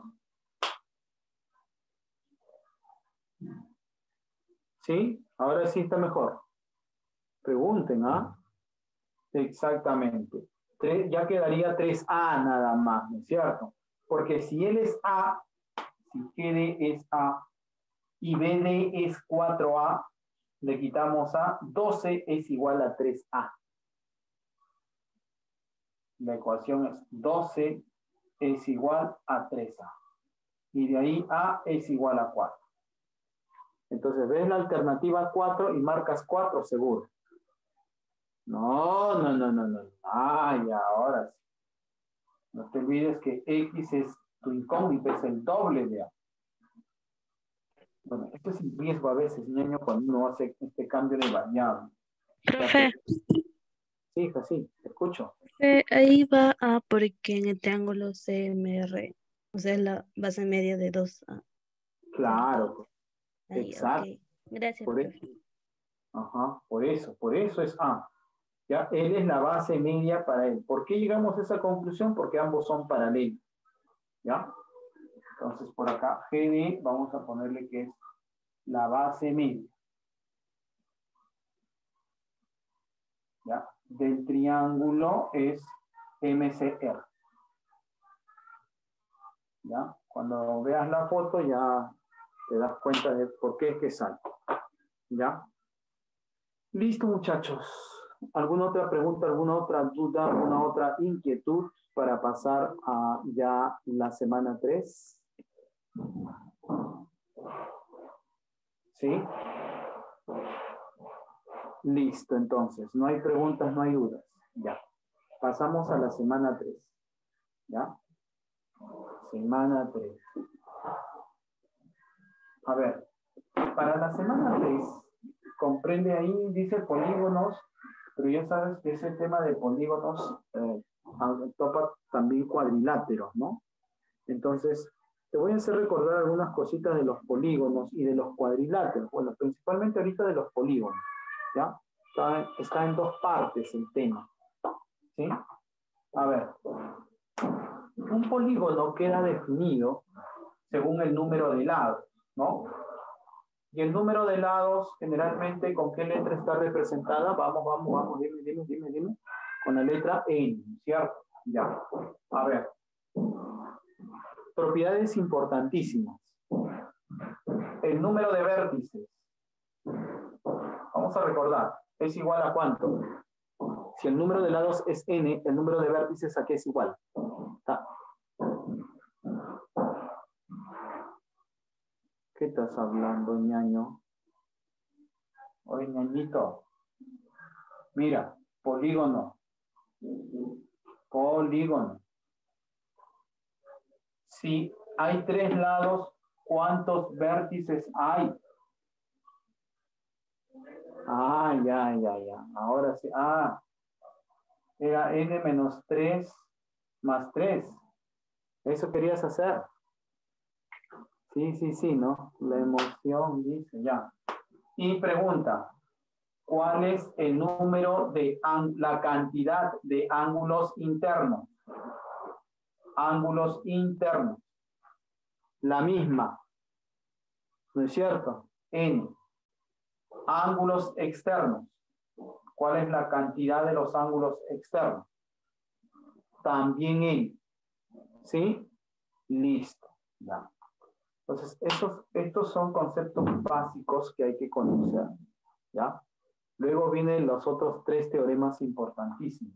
¿Sí? Ahora sí está mejor. Pregunten, ¿ah? Exactamente. Tres, ya quedaría tres a nada más, ¿no es cierto? Porque si él es A, si G D es A y B D es cuatro a, le quitamos A, doce es igual a tres a. La ecuación es doce es igual a tres a. Y de ahí A es igual a cuatro. Entonces ves la alternativa cuatro y marcas cuatro seguro. No, no, no, no, no. Ay, ahora sí. No te olvides que X es tu incógnito, es el doble de A. Bueno, esto es un riesgo a veces, niño, cuando uno hace este cambio de variable. Profe, Sí, hija, sí, te escucho. eh, ahí va A porque en el triángulo C M R, o sea, es la base media de dos a. Claro, Ahí, exacto. ok. Gracias, Por profe. eso, ajá, por eso, por eso es A. Ya, él es la base media para él. ¿Por qué llegamos a esa conclusión? Porque ambos son paralelos. ¿Ya? Entonces, por acá, G D, vamos a ponerle que es la base media. ¿Ya? Del triángulo es M C R. ¿Ya? Cuando veas la foto ya te das cuenta de por qué es que sale. ¿Ya? Listo, muchachos. ¿Alguna otra pregunta, alguna otra duda, alguna otra inquietud para pasar a ya la semana tres? ¿Sí? Listo, entonces. No hay preguntas, no hay dudas. Ya. Pasamos a la semana tres. ¿Ya? Semana tres. A ver. Para la semana tres, comprende ahí, dice polígonos, pero ya sabes que ese tema de polígonos eh, topa también cuadriláteros, ¿no? Entonces, te voy a hacer recordar algunas cositas de los polígonos y de los cuadriláteros. Bueno, principalmente ahorita de los polígonos, ¿ya? Está, está en dos partes el tema, ¿sí? A ver, un polígono queda definido según el número de lados, ¿no? Y el número de lados, generalmente, ¿con qué letra está representada? Vamos, vamos, vamos, dime, dime, dime, dime. Con la letra N, ¿cierto? Ya. A ver. Propiedades importantísimas. El número de vértices. Vamos a recordar. ¿Es igual a cuánto? Si el número de lados es n, el número de vértices aquí es igual. ¿Está? ¿Qué estás hablando, ñaño? Oye, ñañito. Mira, polígono. Polígono. Si hay tres lados, ¿cuántos vértices hay? Ah, ya, ya, ya. Ahora sí. Ah, era n menos tres más tres. ¿Eso querías hacer? Sí, sí, sí, ¿no? La emoción dice, ya. Y pregunta, ¿cuál es el número de la cantidad de ángulos internos? Ángulos internos. La misma. ¿No es cierto? N. Ángulos externos. ¿Cuál es la cantidad de los ángulos externos? También N. ¿Sí? Listo. Ya. Entonces, estos, estos son conceptos básicos que hay que conocer. ¿Ya? Luego vienen los otros tres teoremas importantísimos.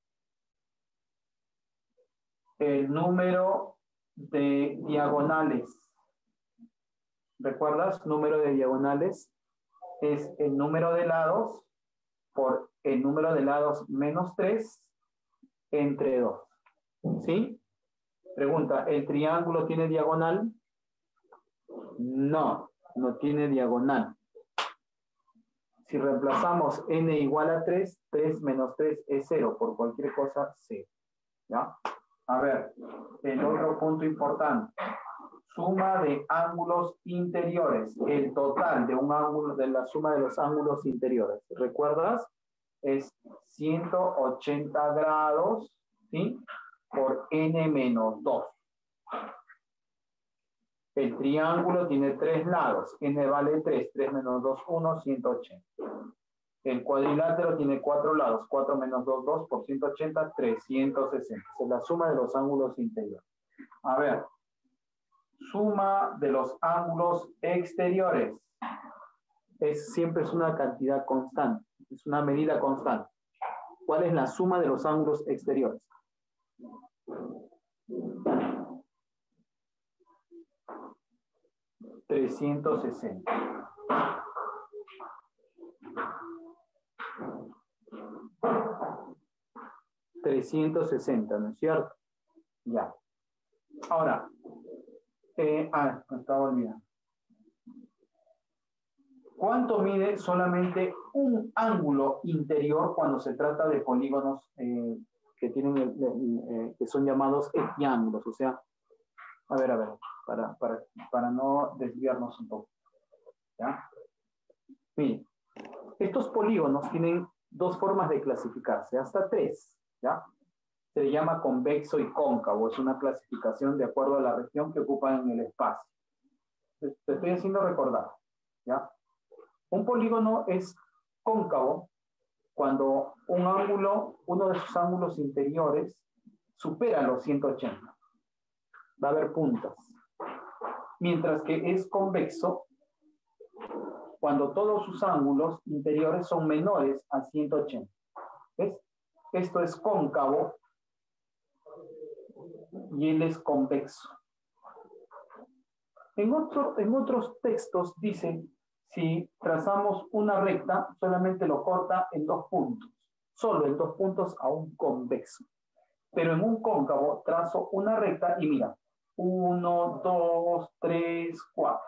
El número de diagonales. ¿Recuerdas? Número de diagonales es el número de lados por el número de lados menos tres entre dos. ¿Sí? Pregunta, ¿el triángulo tiene diagonal? No, no tiene diagonal. Si reemplazamos n igual a tres, tres menos tres es cero. Por cualquier cosa, cero. ¿Ya? A ver, el otro punto importante. Suma de ángulos interiores. El total de un ángulo, de la suma de los ángulos interiores. ¿Recuerdas? Es ciento ochenta grados, ¿sí? Por n menos dos. El triángulo tiene tres lados. N vale tres. tres menos dos, uno, ciento ochenta. El cuadrilátero tiene cuatro lados. cuatro menos dos, dos por ciento ochenta, trescientos sesenta. Es la suma de los ángulos interiores. A ver. Suma de los ángulos exteriores. Es, siempre es una cantidad constante. Es una medida constante. ¿Cuál es la suma de los ángulos exteriores? trescientos sesenta. trescientos sesenta, ¿no es cierto? Ya. Ahora, eh, ah, me estaba olvidando. ¿Cuánto mide solamente un ángulo interior cuando se trata de polígonos eh, que tienen el, el, eh, que son llamados equiángulos? O sea, a ver, a ver, para, para, para no desviarnos un poco. ¿Ya? Miren, estos polígonos tienen dos formas de clasificarse, hasta tres, ¿ya? Se le llama convexo y cóncavo, es una clasificación de acuerdo a la región que ocupan en el espacio. Te estoy haciendo recordar, ¿ya? Un polígono es cóncavo cuando un ángulo, uno de sus ángulos interiores supera los ciento ochenta. Va a haber puntas. Mientras que es convexo cuando todos sus ángulos interiores son menores a ciento ochenta. ¿Ves? Esto es cóncavo y él es convexo. En, otro, en otros textos dicen, si trazamos una recta, solamente lo corta en dos puntos. Solo en dos puntos a un convexo. Pero en un cóncavo trazo una recta y mira, uno, dos, tres, cuatro.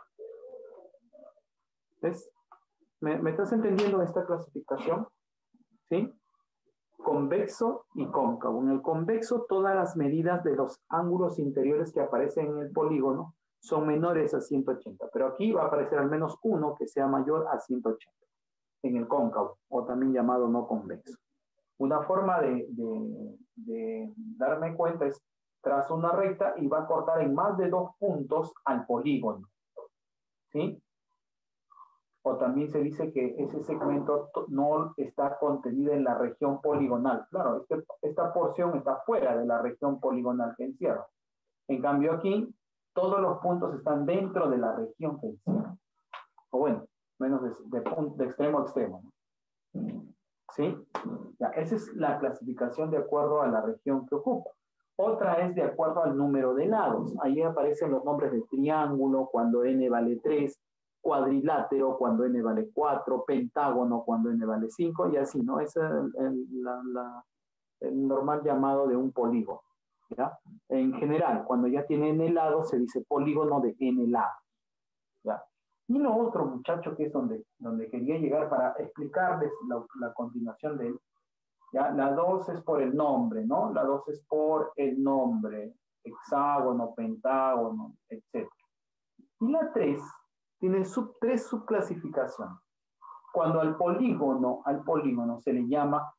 ¿Ves? ¿Me, ¿Me estás entendiendo esta clasificación? ¿Sí? Convexo y cóncavo. En el convexo, todas las medidas de los ángulos interiores que aparecen en el polígono son menores a ciento ochenta, pero aquí va a aparecer al menos uno que sea mayor a ciento ochenta, en el cóncavo, o también llamado no convexo. Una forma de, de, de darme cuenta es, trazo una recta y va a cortar en más de dos puntos al polígono, ¿sí? O también se dice que ese segmento no está contenido en la región poligonal. Claro, este, esta porción está fuera de la región poligonal que encierra. En cambio aquí, todos los puntos están dentro de la región que encierra. O bueno, menos de, de, de extremo a extremo, ¿no? ¿Sí? Ya, esa es la clasificación de acuerdo a la región que ocupa. Otra es de acuerdo al número de lados. Ahí aparecen los nombres de triángulo cuando n vale tres, cuadrilátero cuando n vale cuatro, pentágono cuando n vale cinco, y así, ¿no? Ese es el, el, la, la, el normal llamado de un polígono, ¿ya? En general, cuando ya tiene n lados, se dice polígono de n lados, ¿ya? Y lo otro, muchacho, que es donde, donde quería llegar para explicarles la, la continuación de él, ¿ya? La dos es por el nombre, ¿no? La dos es por el nombre, hexágono, pentágono, etcétera. Y la tres tiene sub, tres subclasificaciones. Cuando al polígono, al polígono se le llama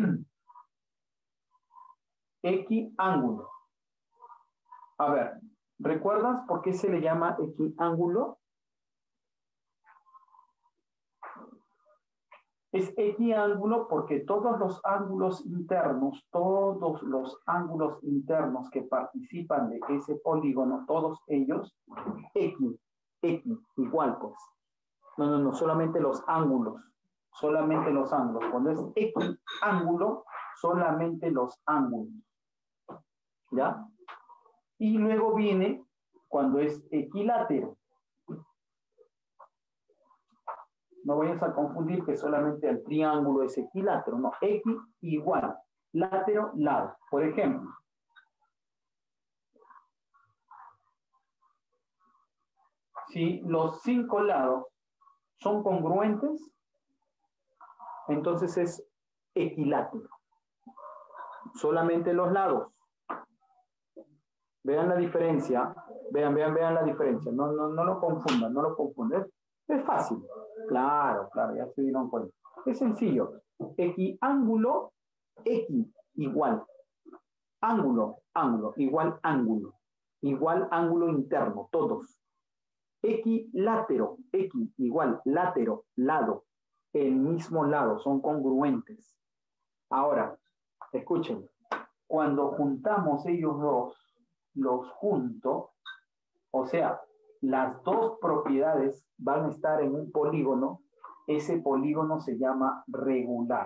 equiángulo. A ver, ¿recuerdas por qué se le llama equiángulo? Es equiángulo porque todos los ángulos internos, todos los ángulos internos que participan de ese polígono, todos ellos, equi, equi, igual pues. No, no, no, solamente los ángulos, solamente los ángulos. Cuando es equiángulo, solamente los ángulos. ¿Ya? Y luego viene cuando es equilátero. No vayas a confundir que solamente el triángulo es equilátero, no, equi igual, látero, lado. Por ejemplo, si los cinco lados son congruentes, entonces es equilátero. Solamente los lados. Vean la diferencia, vean, vean, vean la diferencia, no, no, no lo confundan, no lo confundan. Es fácil, claro, claro, ya se dieron cuenta. Es sencillo. Equiángulo, equi, igual. Ángulo, ángulo, igual ángulo. Igual ángulo interno, todos. Equilátero, equi, igual, látero, lado. El mismo lado, son congruentes. Ahora, escuchen. Cuando juntamos ellos dos, los junto, o sea, las dos propiedades van a estar en un polígono, ese polígono se llama regular.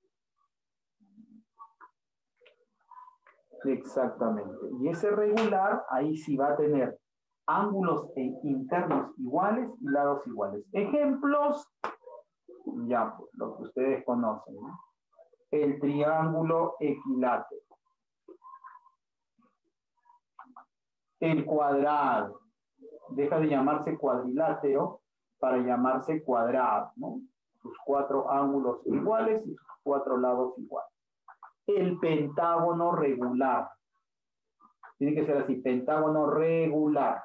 Exactamente. Y ese regular, ahí sí va a tener ángulos internos iguales y lados iguales. Ejemplos, ya, pues, lo que ustedes conocen, ¿no? El triángulo equilátero. El cuadrado. Deja de llamarse cuadrilátero para llamarse cuadrado, ¿no? Sus cuatro ángulos iguales y sus cuatro lados iguales. El pentágono regular. Tiene que ser así, pentágono regular.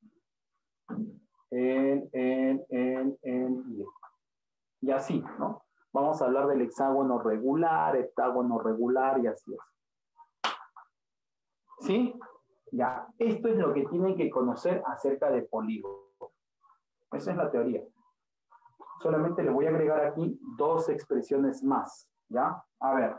El, el, el, el, y y así, ¿no? Vamos a hablar del hexágono regular, heptágono regular y así es. ¿Sí? Ya, esto es lo que tienen que conocer acerca de polígonos. Esa es la teoría. Solamente le voy a agregar aquí dos expresiones más, ¿ya? A ver.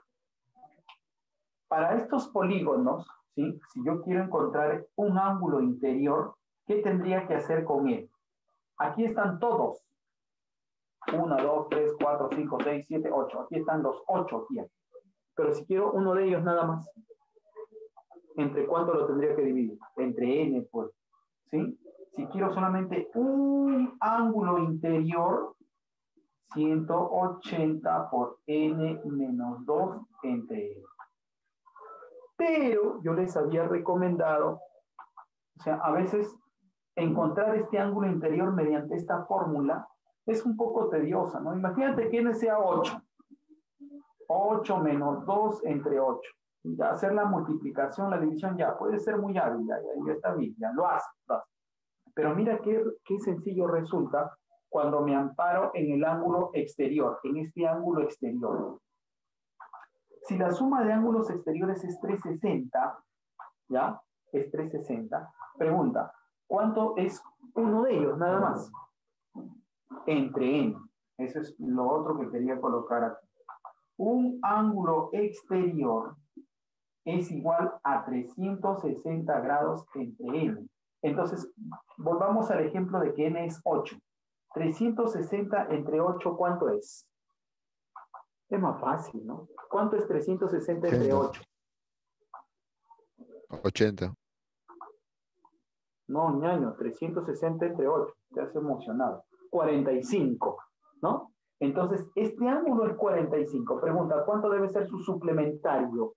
Para estos polígonos, ¿sí? Si yo quiero encontrar un ángulo interior, ¿qué tendría que hacer con él? Aquí están todos. uno, dos, tres, cuatro, cinco, seis, siete, ocho. Aquí están los ocho aquí. Pero si quiero uno de ellos nada más, ¿entre cuánto lo tendría que dividir? Entre n, pues. ¿Sí? Si quiero solamente un ángulo interior, ciento ochenta por n menos dos entre n. Pero yo les había recomendado, o sea, a veces encontrar este ángulo interior mediante esta fórmula es un poco tediosa, ¿no? Imagínate que n sea ocho. ocho menos dos entre ocho. Ya hacer la multiplicación, la división ya puede ser muy hábil, ya, ya, ya está bien, ya lo hace, lo hace. Pero mira qué, qué sencillo resulta cuando me amparo en el ángulo exterior, en este ángulo exterior. Si la suma de ángulos exteriores es trescientos sesenta, ¿ya? Es trescientos sesenta. Pregunta, ¿cuánto es uno de ellos, nada más? Entre n. Eso es lo otro que quería colocar aquí. Un ángulo exterior es igual a trescientos sesenta grados entre n. Entonces, volvamos al ejemplo de que n es ocho. trescientos sesenta entre ocho, ¿cuánto es? Es más fácil, ¿no? ¿Cuánto es trescientos sesenta entre ocho? ochenta. No, ñaño, trescientos sesenta entre ocho. Te has emocionado. cuarenta y cinco, ¿no? Entonces, este ángulo es cuarenta y cinco. Pregunta, ¿cuánto debe ser su suplementario?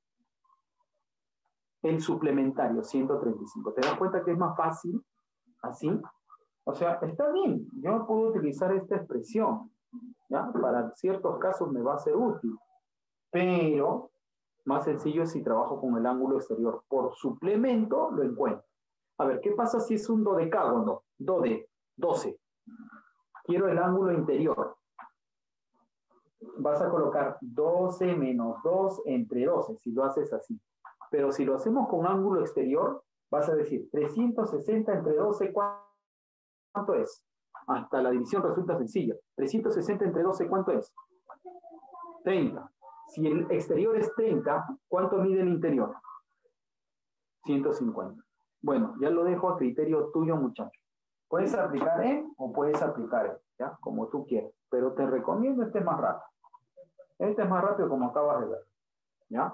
El suplementario, ciento treinta y cinco. ¿Te das cuenta que es más fácil así? O sea, está bien. Yo puedo utilizar esta expresión, ¿ya? Para ciertos casos me va a ser útil. Pero más sencillo es si trabajo con el ángulo exterior. Por suplemento lo encuentro. A ver, ¿qué pasa si es un dodecágono? Dode, doce. Quiero el ángulo interior. Vas a colocar doce menos dos entre doce, si lo haces así. Pero si lo hacemos con ángulo exterior, vas a decir trescientos sesenta entre doce, ¿cuánto es? Hasta la división resulta sencilla. trescientos sesenta entre doce, ¿cuánto es? treinta. Si el exterior es treinta, ¿cuánto mide el interior? ciento cincuenta. Bueno, ya lo dejo a criterio tuyo, muchacho. Puedes aplicar en o puedes aplicar en, ¿ya? Como tú quieras. Pero te recomiendo este más rápido. Este es más rápido como acabas de ver, ¿ya?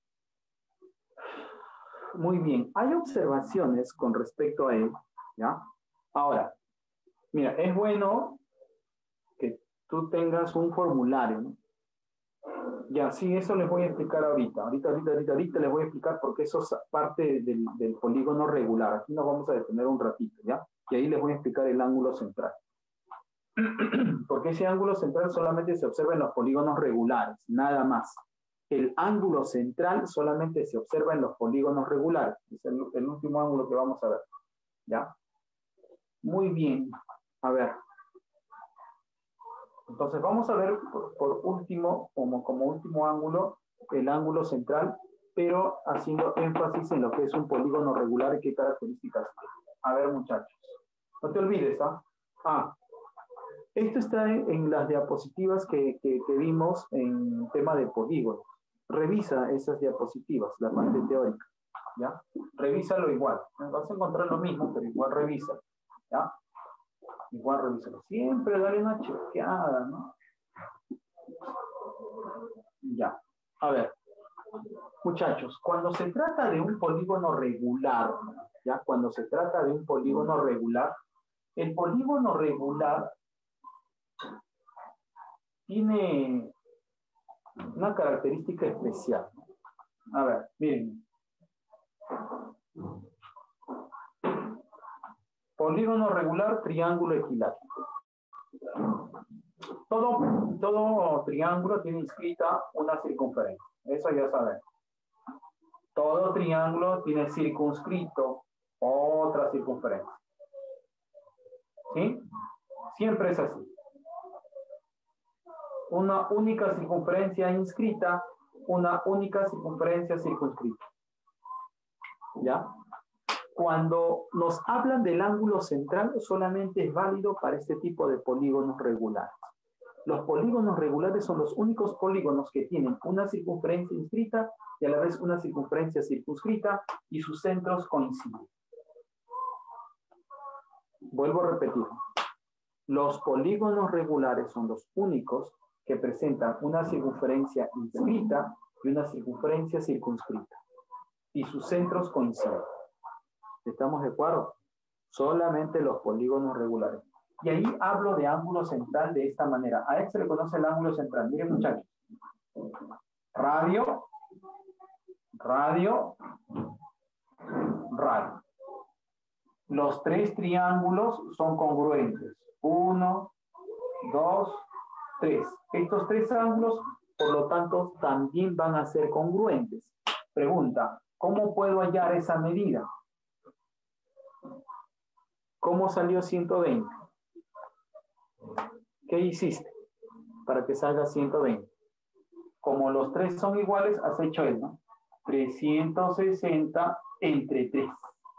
Muy bien. Hay observaciones con respecto a él, ¿ya? Ahora, mira, es bueno que tú tengas un formulario, ¿no? Ya, sí, eso les voy a explicar ahorita. Ahorita, ahorita, ahorita, ahorita les voy a explicar porque eso es parte del, del polígono regular. Aquí nos vamos a detener un ratito, ¿ya? Y ahí les voy a explicar el ángulo central. Porque ese ángulo central solamente se observa en los polígonos regulares, nada más. El ángulo central solamente se observa en los polígonos regulares. Es el, el último ángulo que vamos a ver, ¿ya? Muy bien. A ver. Entonces vamos a ver por, por último, como, como último ángulo, el ángulo central, pero haciendo énfasis en lo que es un polígono regular y qué características tiene. A ver, muchachos. No te olvides, ¿ah? Ah, esto está en, en las diapositivas que, que, que vimos en tema de polígonos. Revisa esas diapositivas, la parte teórica, ¿ya? Revísalo igual. Vas a encontrar lo mismo, pero igual revisa, ¿ya? Igual revísalo. Siempre dale una chequeada, ¿no? Ya. A ver. Muchachos, cuando se trata de un polígono regular, ¿ya? Cuando se trata de un polígono regular, el polígono regular tiene una característica especial. A ver, miren. Polígono regular, triángulo equilátero. Todo, todo triángulo tiene inscrita una circunferencia. Eso ya saben. Todo triángulo tiene circunscrito otra circunferencia. ¿Sí? Siempre es así. Una única circunferencia inscrita, una única circunferencia circunscrita. ¿Ya? Cuando nos hablan del ángulo central, solamente es válido para este tipo de polígonos regulares. Los polígonos regulares son los únicos polígonos que tienen una circunferencia inscrita y a la vez una circunferencia circunscrita y sus centros coinciden. Vuelvo a repetir. Los polígonos regulares son los únicos que presentan una circunferencia inscrita y una circunferencia circunscrita. Y sus centros coinciden. ¿Estamos de acuerdo? Solamente los polígonos regulares. Y ahí hablo de ángulo central de esta manera. A él se le conoce el ángulo central. Miren, muchachos. Radio, radio, radio. Los tres triángulos son congruentes. Uno, dos, tres. Estos tres ángulos, por lo tanto, también van a ser congruentes. Pregunta, ¿cómo puedo hallar esa medida? ¿Cómo salió ciento veinte? ¿Qué hiciste para que salga ciento veinte? Como los tres son iguales, has hecho eso, ¿no? trescientos sesenta entre tres.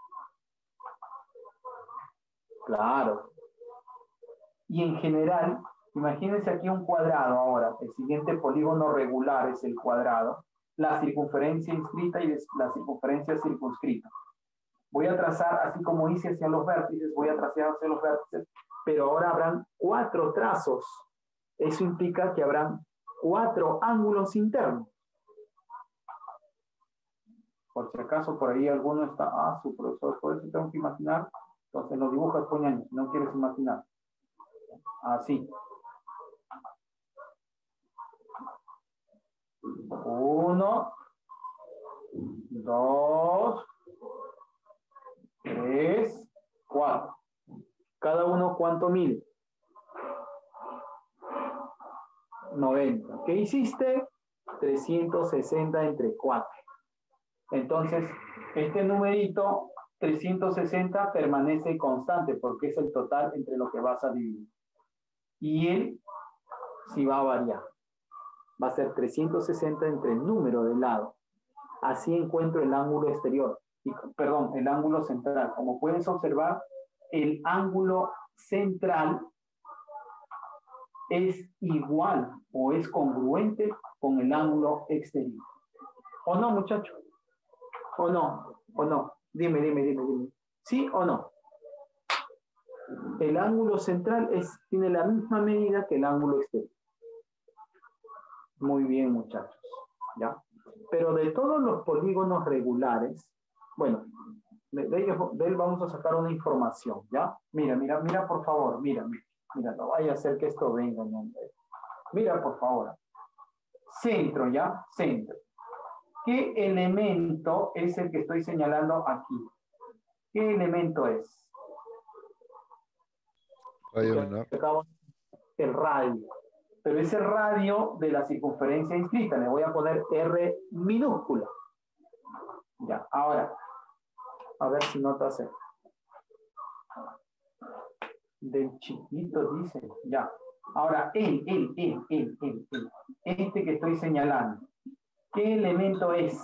Claro. Y en general, imagínense aquí un cuadrado ahora. El siguiente polígono regular es el cuadrado. La circunferencia inscrita y la circunferencia circunscrita. Voy a trazar, así como hice hacia los vértices, voy a trazar hacia los vértices, pero ahora habrán cuatro trazos. Eso implica que habrán cuatro ángulos internos. Por si acaso por ahí alguno está, ah, su profesor, por eso tengo que imaginar. Entonces lo dibujas, poñaño, si no quieres imaginar. Así. Uno, dos, tres, cuatro. Cada uno, ¿cuánto mide? noventa. ¿Qué hiciste? trescientos sesenta entre cuatro. Entonces, este numerito, trescientos sesenta, permanece constante porque es el total entre lo que vas a dividir. Y él sí va a variar. Va a ser trescientos sesenta entre el número de lado. Así encuentro el ángulo exterior. Y, perdón, el ángulo central. Como puedes observar, el ángulo central es igual o es congruente con el ángulo exterior. ¿O no, muchachos? ¿O no? ¿O no? Dime, dime, dime, dime. ¿Sí o no? El ángulo central es, tiene la misma medida que el ángulo exterior. Muy bien, muchachos. ¿Ya? Pero de todos los polígonos regulares, bueno, de, de, ellos, de él vamos a sacar una información, ¿ya? Mira, mira, mira, por favor, mira, mira, mira, no vaya a hacer que esto venga, ¿no? Mira, por favor. Centro, ¿ya? Centro. ¿Qué elemento es el que estoy señalando aquí? ¿Qué elemento es? Radio menor. El radio. Pero es el radio de la circunferencia inscrita. Le voy a poner R minúscula. Ya, ahora. A ver si notas el. Del chiquito, dice. Ya. Ahora, él, él, él, él, él, él. Este que estoy señalando. ¿Qué elemento es?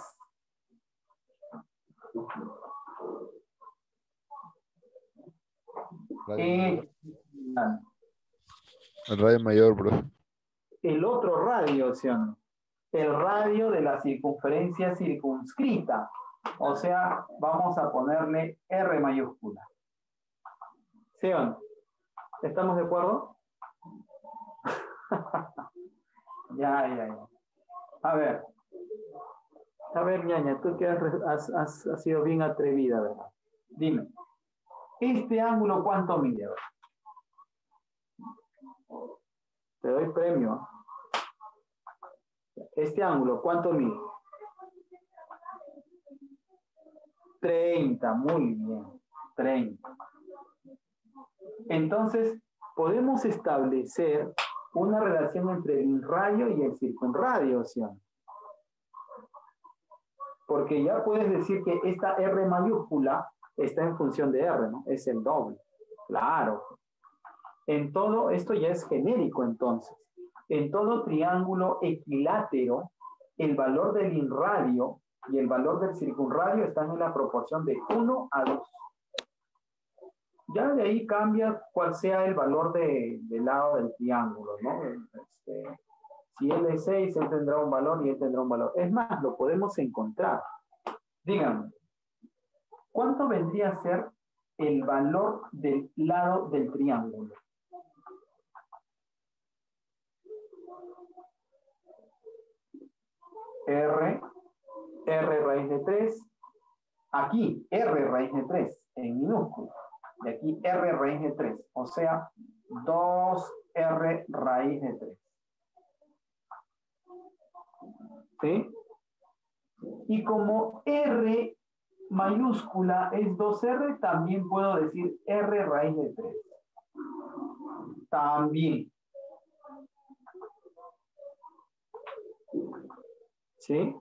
Radio menor. El radio mayor, bro. El otro radio, ¿sí o no? El radio de la circunferencia circunscrita. O sea, vamos a ponerle R mayúscula. ¿Sí o no? ¿Estamos de acuerdo? Ya, ya, ya. A ver. A ver, ñaña, tú que has, has, has, has sido bien atrevida, ¿verdad? Dime. ¿Este ángulo cuánto mide? Te doy premio. Este ángulo, ¿cuánto mide? treinta, muy bien. treinta. Entonces, podemos establecer una relación entre el radio y el circunradio, ¿sí? Porque ya puedes decir que esta R mayúscula está en función de R, ¿no? Es el doble. Claro. En todo, esto ya es genérico, entonces. En todo triángulo equilátero, el valor del inradio y el valor del circunradio están en la proporción de uno a dos. Ya de ahí cambia cuál sea el valor de, del lado del triángulo, ¿no? Este, si él es seis, él tendrá un valor y él tendrá un valor. Es más, lo podemos encontrar. Díganme, ¿cuánto vendría a ser el valor del lado del triángulo? R, R raíz de tres. Aquí, R raíz de tres, en minúscula. Y aquí R raíz de tres. O sea, dos R raíz de tres. ¿Sí? Y como R mayúscula es dos R, también puedo decir R raíz de tres. También. ¿Sí?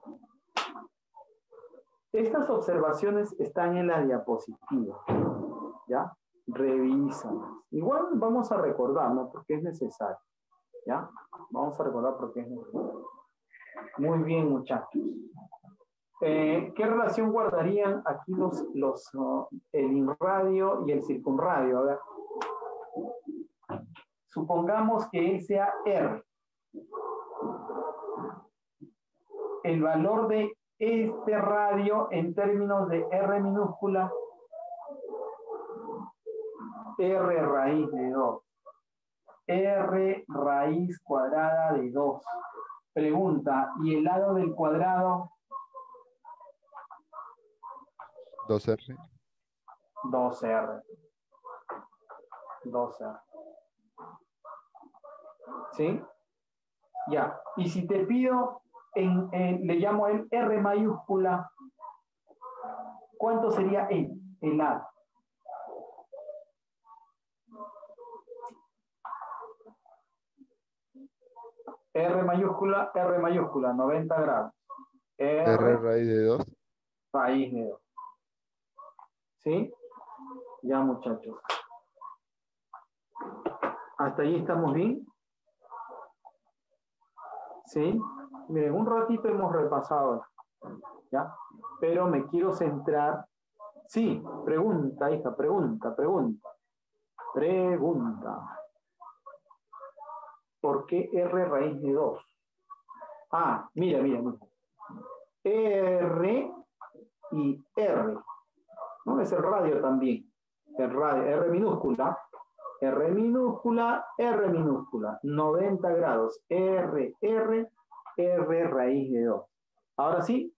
Estas observaciones están en la diapositiva. ¿Ya? Revísalas. Igual vamos a recordar, ¿no? Porque es necesario. ¿Ya? Vamos a recordar porque es necesario. Muy bien, muchachos. Eh, ¿Qué relación guardarían aquí los, los, uh, el inradio y el circunradio? A ver. Supongamos que él sea R. El valor de este radio en términos de R minúscula, R raíz de dos. R raíz cuadrada de dos. Pregunta, ¿y el lado del cuadrado? dos R. dos R. dos R. ¿Sí? Ya. Y si te pido, en, en, le llamo el R mayúscula, ¿cuánto sería el, el lado? R mayúscula, R mayúscula, noventa grados. R, R raíz de dos. raíz de dos. ¿Sí? Ya, muchachos. ¿Hasta ahí estamos bien? ¿Sí? Miren, un ratito hemos repasado, ¿ya? Pero me quiero centrar. Sí, pregunta, hija, pregunta, pregunta. Pregunta. ¿Por qué R raíz de dos? Ah, mira, mira, mira. R y R. ¿No? Es el radio también. El radio, R minúscula. R minúscula, R minúscula. noventa grados. R, R, R raíz de dos. Ahora sí.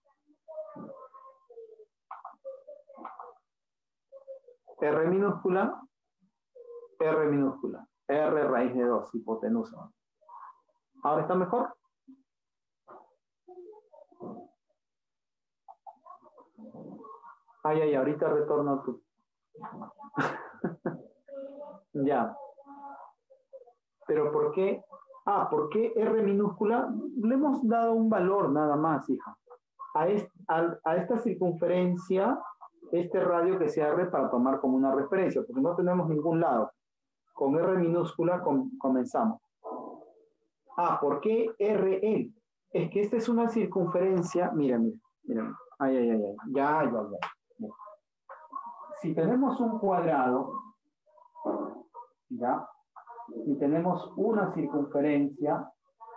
R minúscula, R minúscula. R raíz de dos, hipotenusa. ¿Ahora está mejor? Ay, ay, ahorita retorno tú. Ya. ¿Pero por qué? Ah, ¿por qué R minúscula? Le hemos dado un valor nada más, hija. A, est a, a esta circunferencia, este radio que sea R para tomar como una referencia, porque no tenemos ningún lado. Con R minúscula com comenzamos. Ah, ¿por qué R L? Es que esta es una circunferencia, mira, mira, mira. Ay, ay, ay, ay. Ya, ya, ya. ya. Si tenemos un cuadrado, ¿ya? Y tenemos una circunferencia,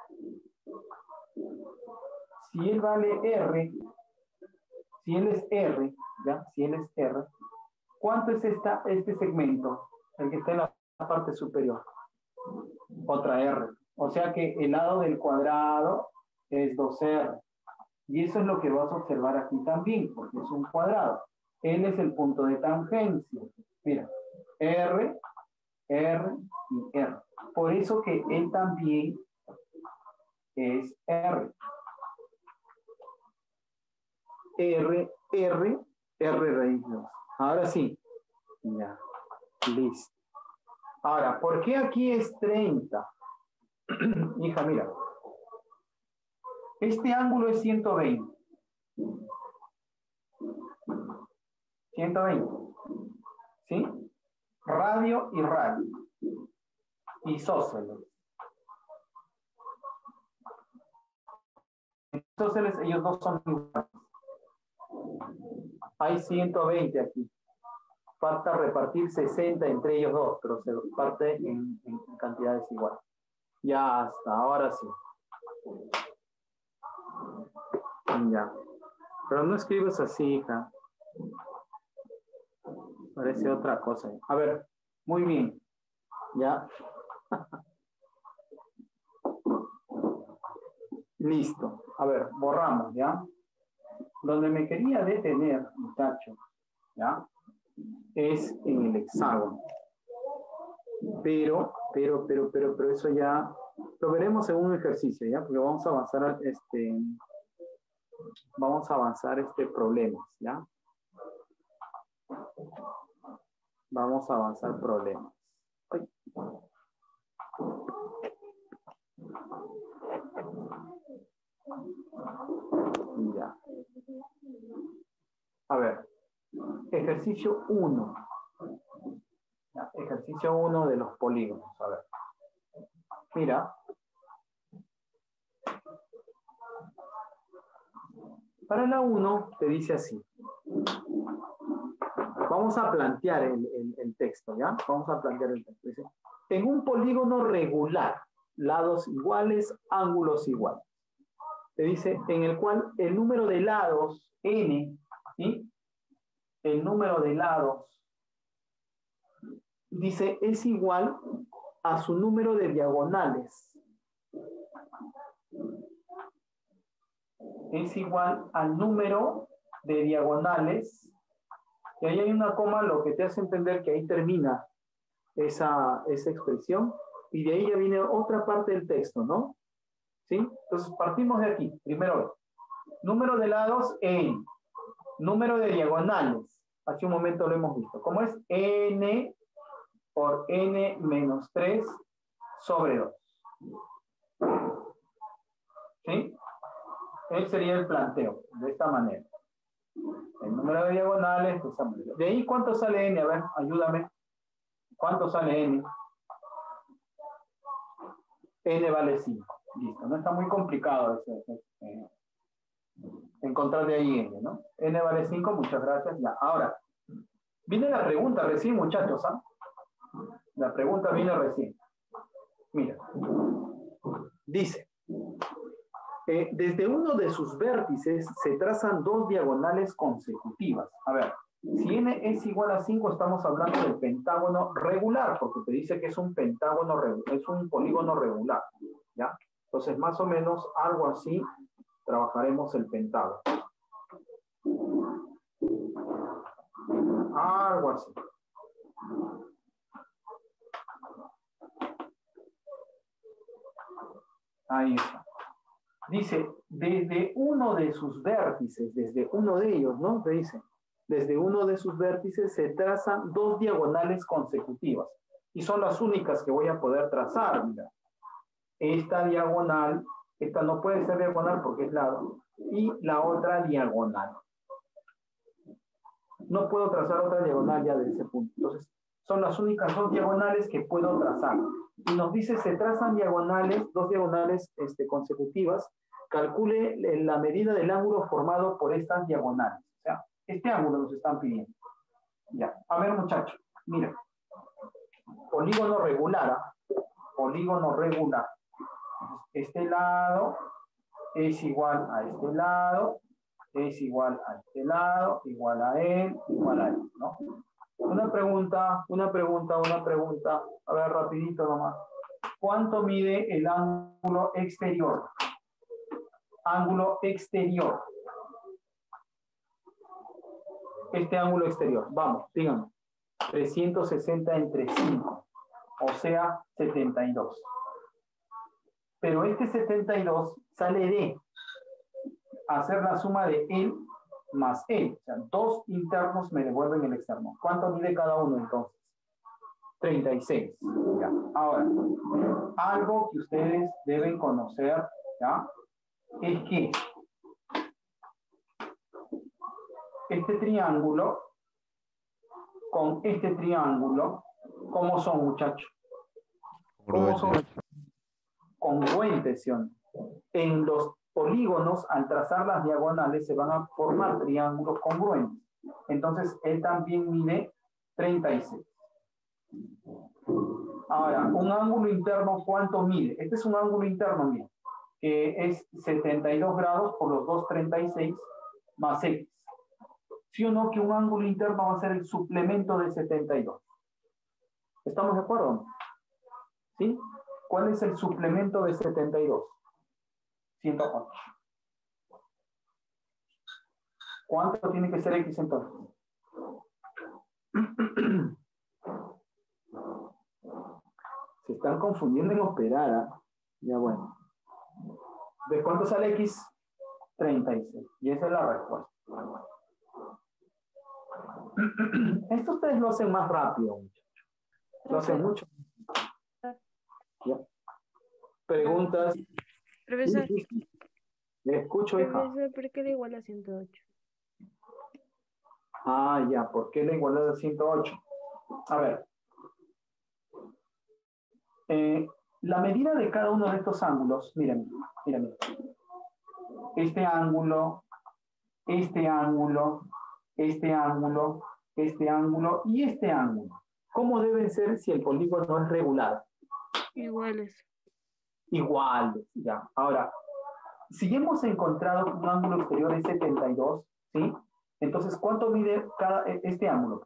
si él vale R, si él es R, ¿ya? Si él es R, ¿cuánto es esta, este segmento? El que está en la parte superior. Otra R. O sea que el lado del cuadrado es dos R. Y eso es lo que vas a observar aquí también, porque es un cuadrado. Él es el punto de tangencia. Mira, R, R y R. Por eso que él también es R. R, R, R raíz dos. Ahora sí. Ya. Listo. Ahora, ¿por qué aquí es treinta? Hija, mira. Este ángulo es ciento veinte. ciento veinte. ¿Sí? Radio y radio. Isósceles. Isósceles, ellos dos son iguales. Hay ciento veinte aquí. Falta repartir sesenta entre ellos dos, pero se parte en, en cantidades iguales. Ya hasta ahora sí. Ya. Pero no escribes así, hija. Parece otra cosa. A ver, muy bien. Ya. Listo. A ver, borramos, ¿ya? Donde me quería detener, muchacho, ¿ya? Es en el hexágono. Pero, pero, pero, pero, pero eso ya lo veremos en un ejercicio, ¿ya? Porque vamos a avanzar este, vamos a avanzar este problemas, ¿ya? Vamos a avanzar problemas. Ay. Ya. A ver, ejercicio uno. Ya, ejercicio uno de los polígonos. A ver. Mira. Para la uno te dice así. Vamos a plantear el, el, el texto, ¿ya? Vamos a plantear el texto. Dice, en un polígono regular, lados iguales, ángulos iguales. Te dice, en el cual el número de lados, n, ¿sí? El número de lados, dice, es igual a su número de diagonales. es igual al número de diagonales, y ahí hay una coma, lo que te hace entender que ahí termina esa, esa expresión, y de ahí ya viene otra parte del texto, ¿no? ¿Sí? Entonces partimos de aquí, primero, número de lados, n, número de diagonales, hace un momento lo hemos visto, ¿cómo es? N por n menos tres sobre dos. ¿Sí? Ese sería el planteo, de esta manera. El número de diagonales, de esta manera. De ahí, ¿cuánto sale n? A ver, ayúdame. ¿Cuánto sale n? N vale cinco. Listo, no está muy complicado ese, eh, encontrar de ahí n, ¿no? N vale cinco, muchas gracias. Ya, ahora, viene la pregunta recién, muchachos, ¿ah? La pregunta viene recién. Mira, dice, eh, desde uno de sus vértices se trazan dos diagonales consecutivas. A ver, si n es igual a cinco, estamos hablando del pentágono regular, porque te dice que es un pentágono regular, es un polígono regular, ¿ya? Entonces, más o menos, algo así, trabajaremos el pentágono. Algo así. Ahí está. Dice, desde uno de sus vértices, desde uno de ellos, ¿no? Te dice, desde uno de sus vértices se trazan dos diagonales consecutivas. Y son las únicas que voy a poder trazar, mira. Esta diagonal, esta no puede ser diagonal porque es lado, y la otra diagonal. No puedo trazar otra diagonal ya de ese punto. Entonces, son las únicas dos diagonales que puedo trazar. Y nos dice, se trazan diagonales, dos diagonales este, consecutivas, calcule la medida del ángulo formado por estas diagonales. O sea, este ángulo nos están pidiendo. Ya, a ver muchachos, mira. Polígono regular, ¿eh? Polígono regular. Este lado es igual a este lado, es igual a este lado, igual a él, igual a él, ¿no? Una pregunta, una pregunta, una pregunta. A ver, rapidito nomás. ¿Cuánto mide el ángulo exterior? Ángulo exterior. Este ángulo exterior. Vamos, díganme. trescientos sesenta entre cinco. O sea, setenta y dos. Pero este setenta y dos sale de hacer la suma de él más él. O sea, dos internos me devuelven el externo. ¿Cuánto mide cada uno entonces? treinta y seis. ¿Ya? Ahora, algo que ustedes deben conocer, ¿ya? Es que este triángulo con este triángulo, ¿cómo son, muchachos? ¿Cómo son? Congruentes, ¿sí o no? En los polígonos, al trazar las diagonales, se van a formar triángulos congruentes. Entonces, él también mide treinta y seis. Ahora, un ángulo interno, ¿cuánto mide? Este es un ángulo interno, mira, que es setenta y dos grados por los dos treinta y seis más X. ¿Sí o no que un ángulo interno va a ser el suplemento de setenta y dos? ¿Estamos de acuerdo? ¿Sí? ¿Cuál es el suplemento de setenta y dos? ciento ocho. ¿Cuánto tiene que ser X entonces? Se están confundiendo en operar, ¿eh? Ya bueno. ¿De cuánto sale X? treinta y seis. Y esa es la respuesta. Esto ustedes lo hacen más rápido, muchachos. Lo hacen mucho. ¿Ya? Preguntas. Profesor. Sí, sí, sí. Le escucho, hija. Profesor, ¿por qué le igual a ciento ocho? Ah, ya. ¿Por qué la igualdad de ciento ocho? A ver. Eh, la medida de cada uno de estos ángulos, miren, miren. Este ángulo, este ángulo, este ángulo, este ángulo y este ángulo. ¿Cómo deben ser si el polígono es regular? Iguales. Igual, ya. Ahora, si hemos encontrado que un ángulo exterior es setenta y dos, ¿sí? Entonces, ¿cuánto mide cada, este ángulo?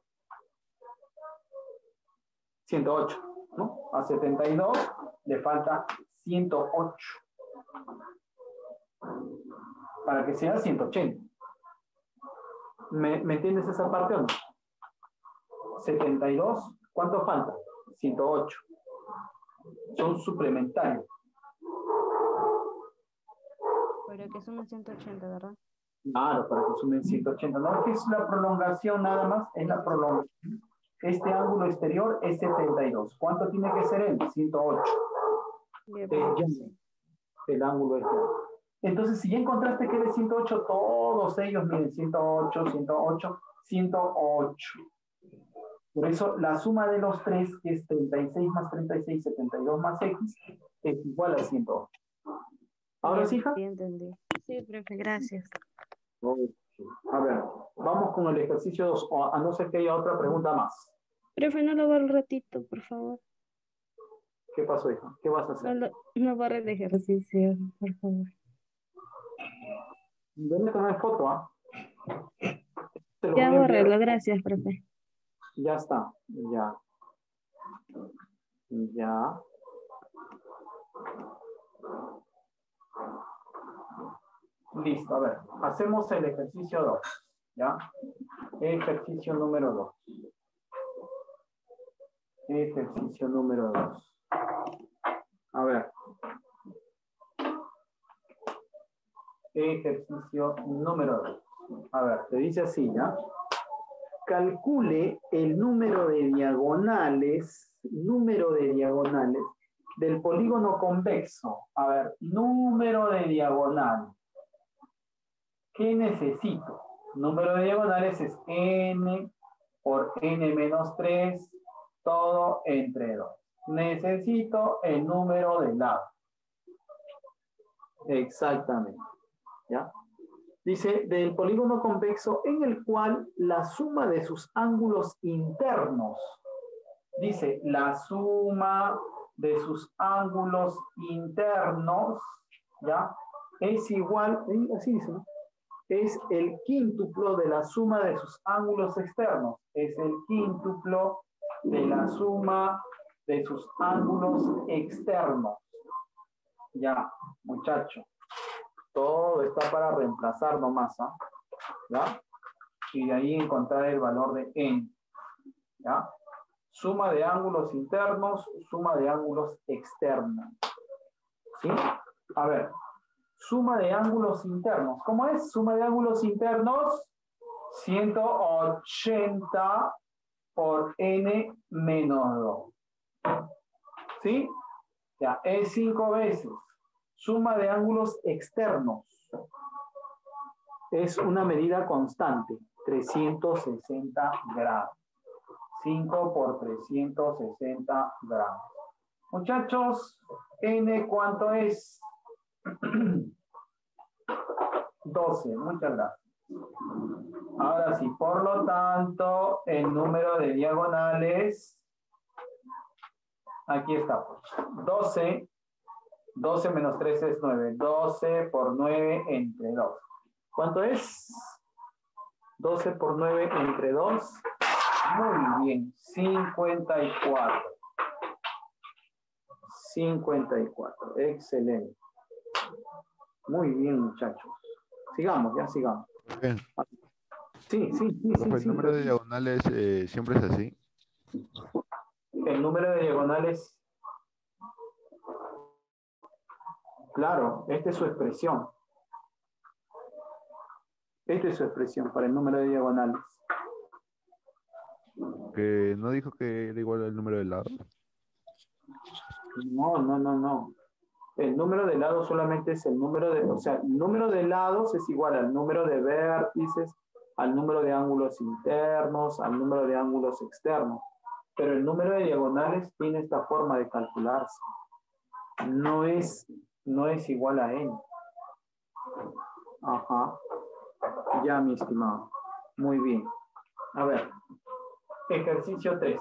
ciento ocho, ¿no? A setenta y dos le falta ciento ocho. para que sea ciento ochenta. ¿Me, ¿me entiendes esa parte o no? setenta y dos, ¿cuánto falta? ciento ocho. Son suplementarios. Pero que sumen ciento ochenta, ¿verdad? Claro, para que sumen ciento ochenta. No, que es la prolongación nada más, es la prolongación. Este ángulo exterior es setenta y dos. ¿Cuánto tiene que ser él? ciento ocho. Bien, Eh, ya, sí. el ángulo exterior. Entonces, si ya encontraste que es ciento ocho, todos ellos, miren, ciento ocho, ciento ocho, ciento ocho. Por eso, la suma de los tres, que es treinta y seis más treinta y seis, setenta y dos más X, es igual a ciento ocho. ¿Ahora Bien, sí, hija? sí, entendí. Sí, profe, gracias. Ok. A ver, vamos con el ejercicio dos, a no ser que haya otra pregunta más. Profe, no lo borre un ratito, por favor. ¿Qué pasó, hija? ¿Qué vas a No, hacer? lo, no borre el ejercicio, por favor. Debe tomar foto, ¿ah? Te lo Ya voy a enviar. bórrelo, gracias, profe. Ya está, ya. Ya. Listo, a ver, hacemos el ejercicio dos, ¿ya? Ejercicio número dos. Ejercicio número dos. A ver. Ejercicio número dos. A ver, te dice así, ¿ya? Calcule el número de diagonales, número de diagonales del polígono convexo. A ver, número de diagonales. ¿Qué necesito? Número de diagonales es n por n menos tres, todo entre dos. Necesito el número de lados. Exactamente. ¿Ya? Dice, del polígono convexo en el cual la suma de sus ángulos internos. Dice, la suma de sus ángulos internos, ¿ya? Es igual, así dice, ¿no? Es el quíntuplo de la suma de sus ángulos externos. Es el quíntuplo de la suma de sus ángulos externos. Ya, muchacho. Todo está para reemplazar nomás, ¿ah? ¿Ya? Y de ahí encontrar el valor de n. ¿Ya? Suma de ángulos internos, suma de ángulos externos. ¿Sí? A ver. Suma de ángulos internos. ¿Cómo es? Suma de ángulos internos. ciento ochenta por n menos dos. ¿Sí? Ya, es cinco veces. Suma de ángulos externos. Es una medida constante. trescientos sesenta grados. cinco por trescientos sesenta grados. Muchachos, n, ¿cuánto es? doce, muchas gracias. Ahora sí, por lo tanto, el número de diagonales, aquí está, pues, doce, doce menos tres es nueve, doce por nueve entre dos. ¿Cuánto es? doce por nueve entre dos, muy bien, cincuenta y cuatro. cincuenta y cuatro, excelente. Muy bien, muchachos. Sigamos, ya sigamos. Bien. Sí, sí, sí, Profe, sí, el sí. número de diagonales eh, siempre es así. El número de diagonales, claro, esta es su expresión. Esta es su expresión para el número de diagonales. Que no dijo que era igual al número de lados. No, no, no, no. El número de lados solamente es el número de, o sea, el número de lados es igual al número de vértices, al número de ángulos internos, al número de ángulos externos. Pero el número de diagonales tiene esta forma de calcularse. No es, no es igual a n. Ajá. Ya, mi estimado. Muy bien. A ver. Ejercicio tres.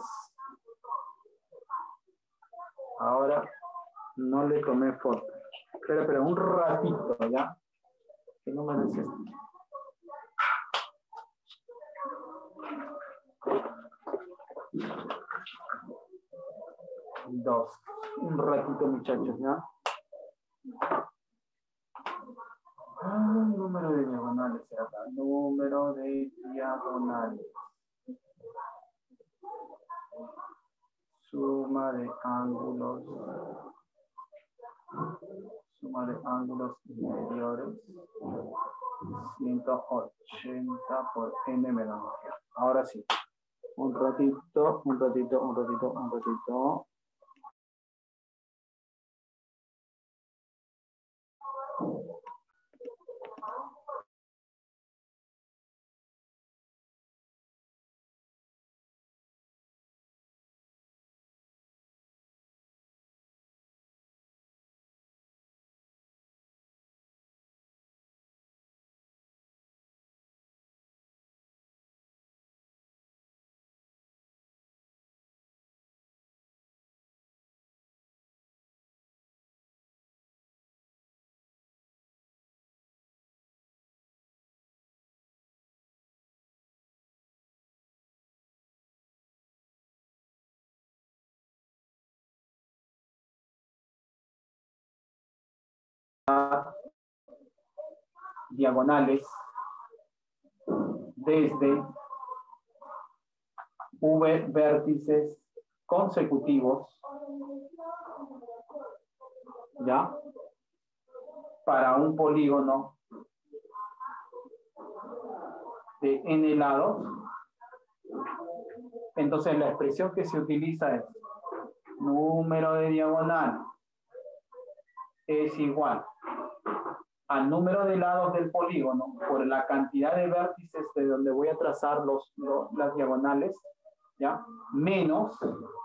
Ahora no le tomé foto. Espera, espera, un ratito, ¿ya? ¿Qué número es este? Dos. Un ratito, muchachos, ¿ya? Ah, número de diagonales será acá. Número de diagonales. Suma de ángulos. Suma de ángulos interiores. ciento ochenta por n menos dos. Ahora sí. Un ratito, un ratito, un ratito, un ratito. Diagonales desde V vértices consecutivos, ¿ya? Para un polígono de n lados. Entonces la expresión que se utiliza es número de diagonal es igual al número de lados del polígono por la cantidad de vértices de donde voy a trazar los, los, las diagonales, ¿ya? Menos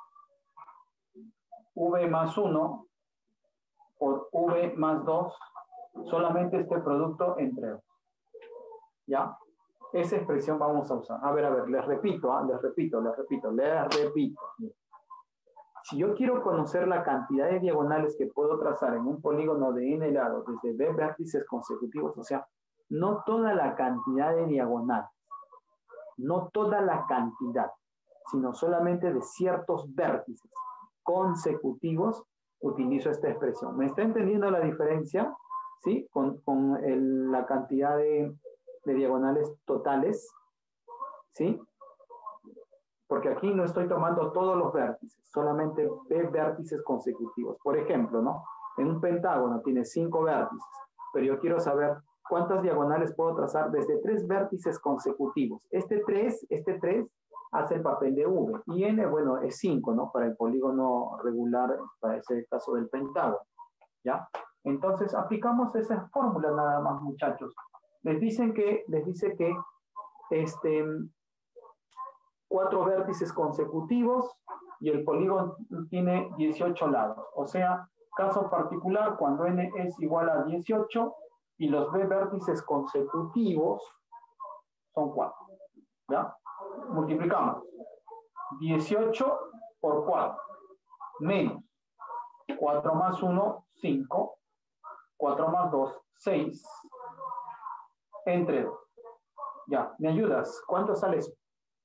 V más uno por V más dos, solamente este producto entre dos, ¿ya? Esa expresión vamos a usar. A ver, a ver, les repito, ¿eh? les repito, les repito, les repito. Si yo quiero conocer la cantidad de diagonales que puedo trazar en un polígono de n lados desde b vértices consecutivos, o sea, no toda la cantidad de diagonales, no toda la cantidad, sino solamente de ciertos vértices consecutivos, utilizo esta expresión. ¿Me está entendiendo la diferencia? ¿Sí? Con, con el, la cantidad de, de diagonales totales, ¿sí? Porque aquí no estoy tomando todos los vértices, solamente b vértices consecutivos. Por ejemplo, ¿no? En un pentágono tiene cinco vértices, pero yo quiero saber cuántas diagonales puedo trazar desde tres vértices consecutivos. Este tres, este tres hace el papel de V, y n, bueno, es cinco, ¿no? Para el polígono regular, para ese caso del pentágono, ¿ya? Entonces, aplicamos esa fórmula nada más, muchachos. Les dicen que, les dice que, este... cuatro vértices consecutivos y el polígono tiene dieciocho lados. O sea, caso particular, cuando n es igual a dieciocho y los b vértices consecutivos son cuatro. ¿Ya? Multiplicamos. dieciocho por cuatro. Menos. cuatro más uno, cinco. cuatro más dos, seis. Entre dos. Ya, ¿me ayudas? ¿Cuánto sale eso?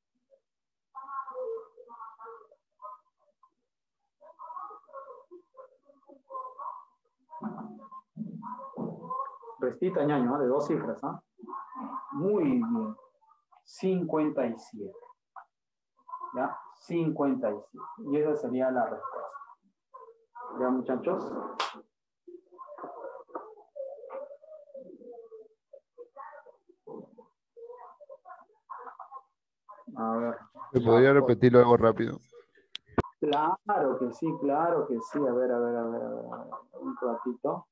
Restita, ñaño, de dos cifras, ¿ah? ¿eh? Muy bien. cincuenta y siete. ¿Ya? cincuenta y siete. Y esa sería la respuesta. ¿Ya, muchachos? A ver. ¿Me podría repetirlo algo rápido? Claro que sí, claro que sí. A ver, a ver, a ver, a ver. A ver. Un ratito.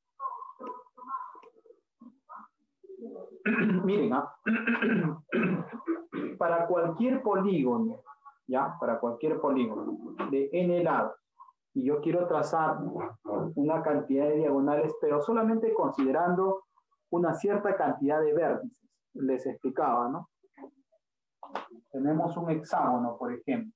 Miren, ¿ah? Para cualquier polígono, ¿ya? Para cualquier polígono de n lados, y yo quiero trazar una cantidad de diagonales, pero solamente considerando una cierta cantidad de vértices. Les explicaba, ¿no? Tenemos un hexágono, por ejemplo.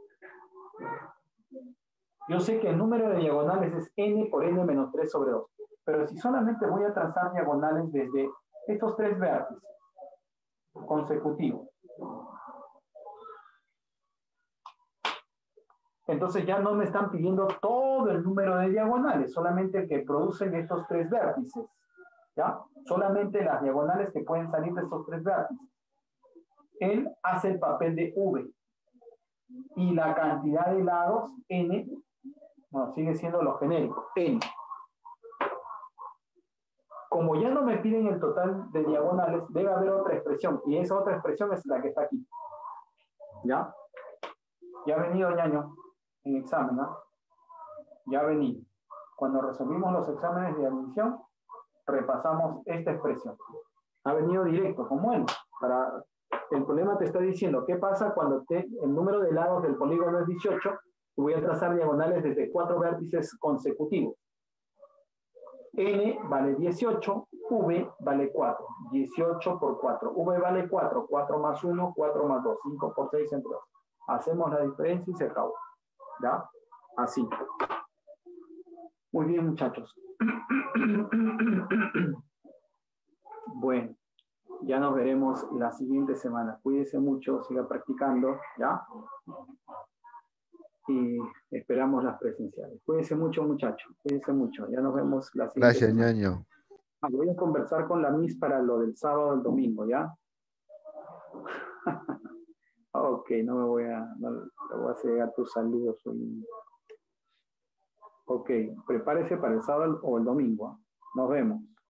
Yo sé que el número de diagonales es n por n menos tres sobre dos, pero si solamente voy a trazar diagonales desde estos tres vértices consecutivos, entonces ya no me están pidiendo todo el número de diagonales, solamente el que producen estos tres vértices. ¿Ya? Solamente las diagonales que pueden salir de esos tres vértices. Él hace el papel de V. Y la cantidad de lados, N, bueno, sigue siendo lo genérico, N. Como ya no me piden el total de diagonales, debe haber otra expresión. Y esa otra expresión es la que está aquí. ¿Ya? Ya ha venido ñaño en examen, ¿no? Ya ha venido. Cuando resolvimos los exámenes de admisión, repasamos esta expresión. Ha venido directo, como él. Para, el problema te está diciendo, ¿qué pasa cuando te, el número de lados del polígono es dieciocho? Y voy a trazar diagonales desde cuatro vértices consecutivos. N vale dieciocho, V vale cuatro. dieciocho por cuatro. V vale cuatro. cuatro más uno, cuatro más dos. cinco por seis entre dos. Hacemos la diferencia y se acabó. ¿Ya? Así. Muy bien, muchachos. Bueno, ya nos veremos la siguiente semana. Cuídense mucho, siga practicando, ¿ya? Y esperamos las presenciales. Cuídense mucho, muchachos. Cuídense mucho. Ya nos vemos la siguiente Gracias, semana. ñaño. Ah, voy a conversar con la Miss para lo del sábado y el domingo, ¿ya? Ok, no me voy a... No, le voy a hacer a tus saludos hoy. Ok, prepárese para el sábado o el domingo. Nos vemos.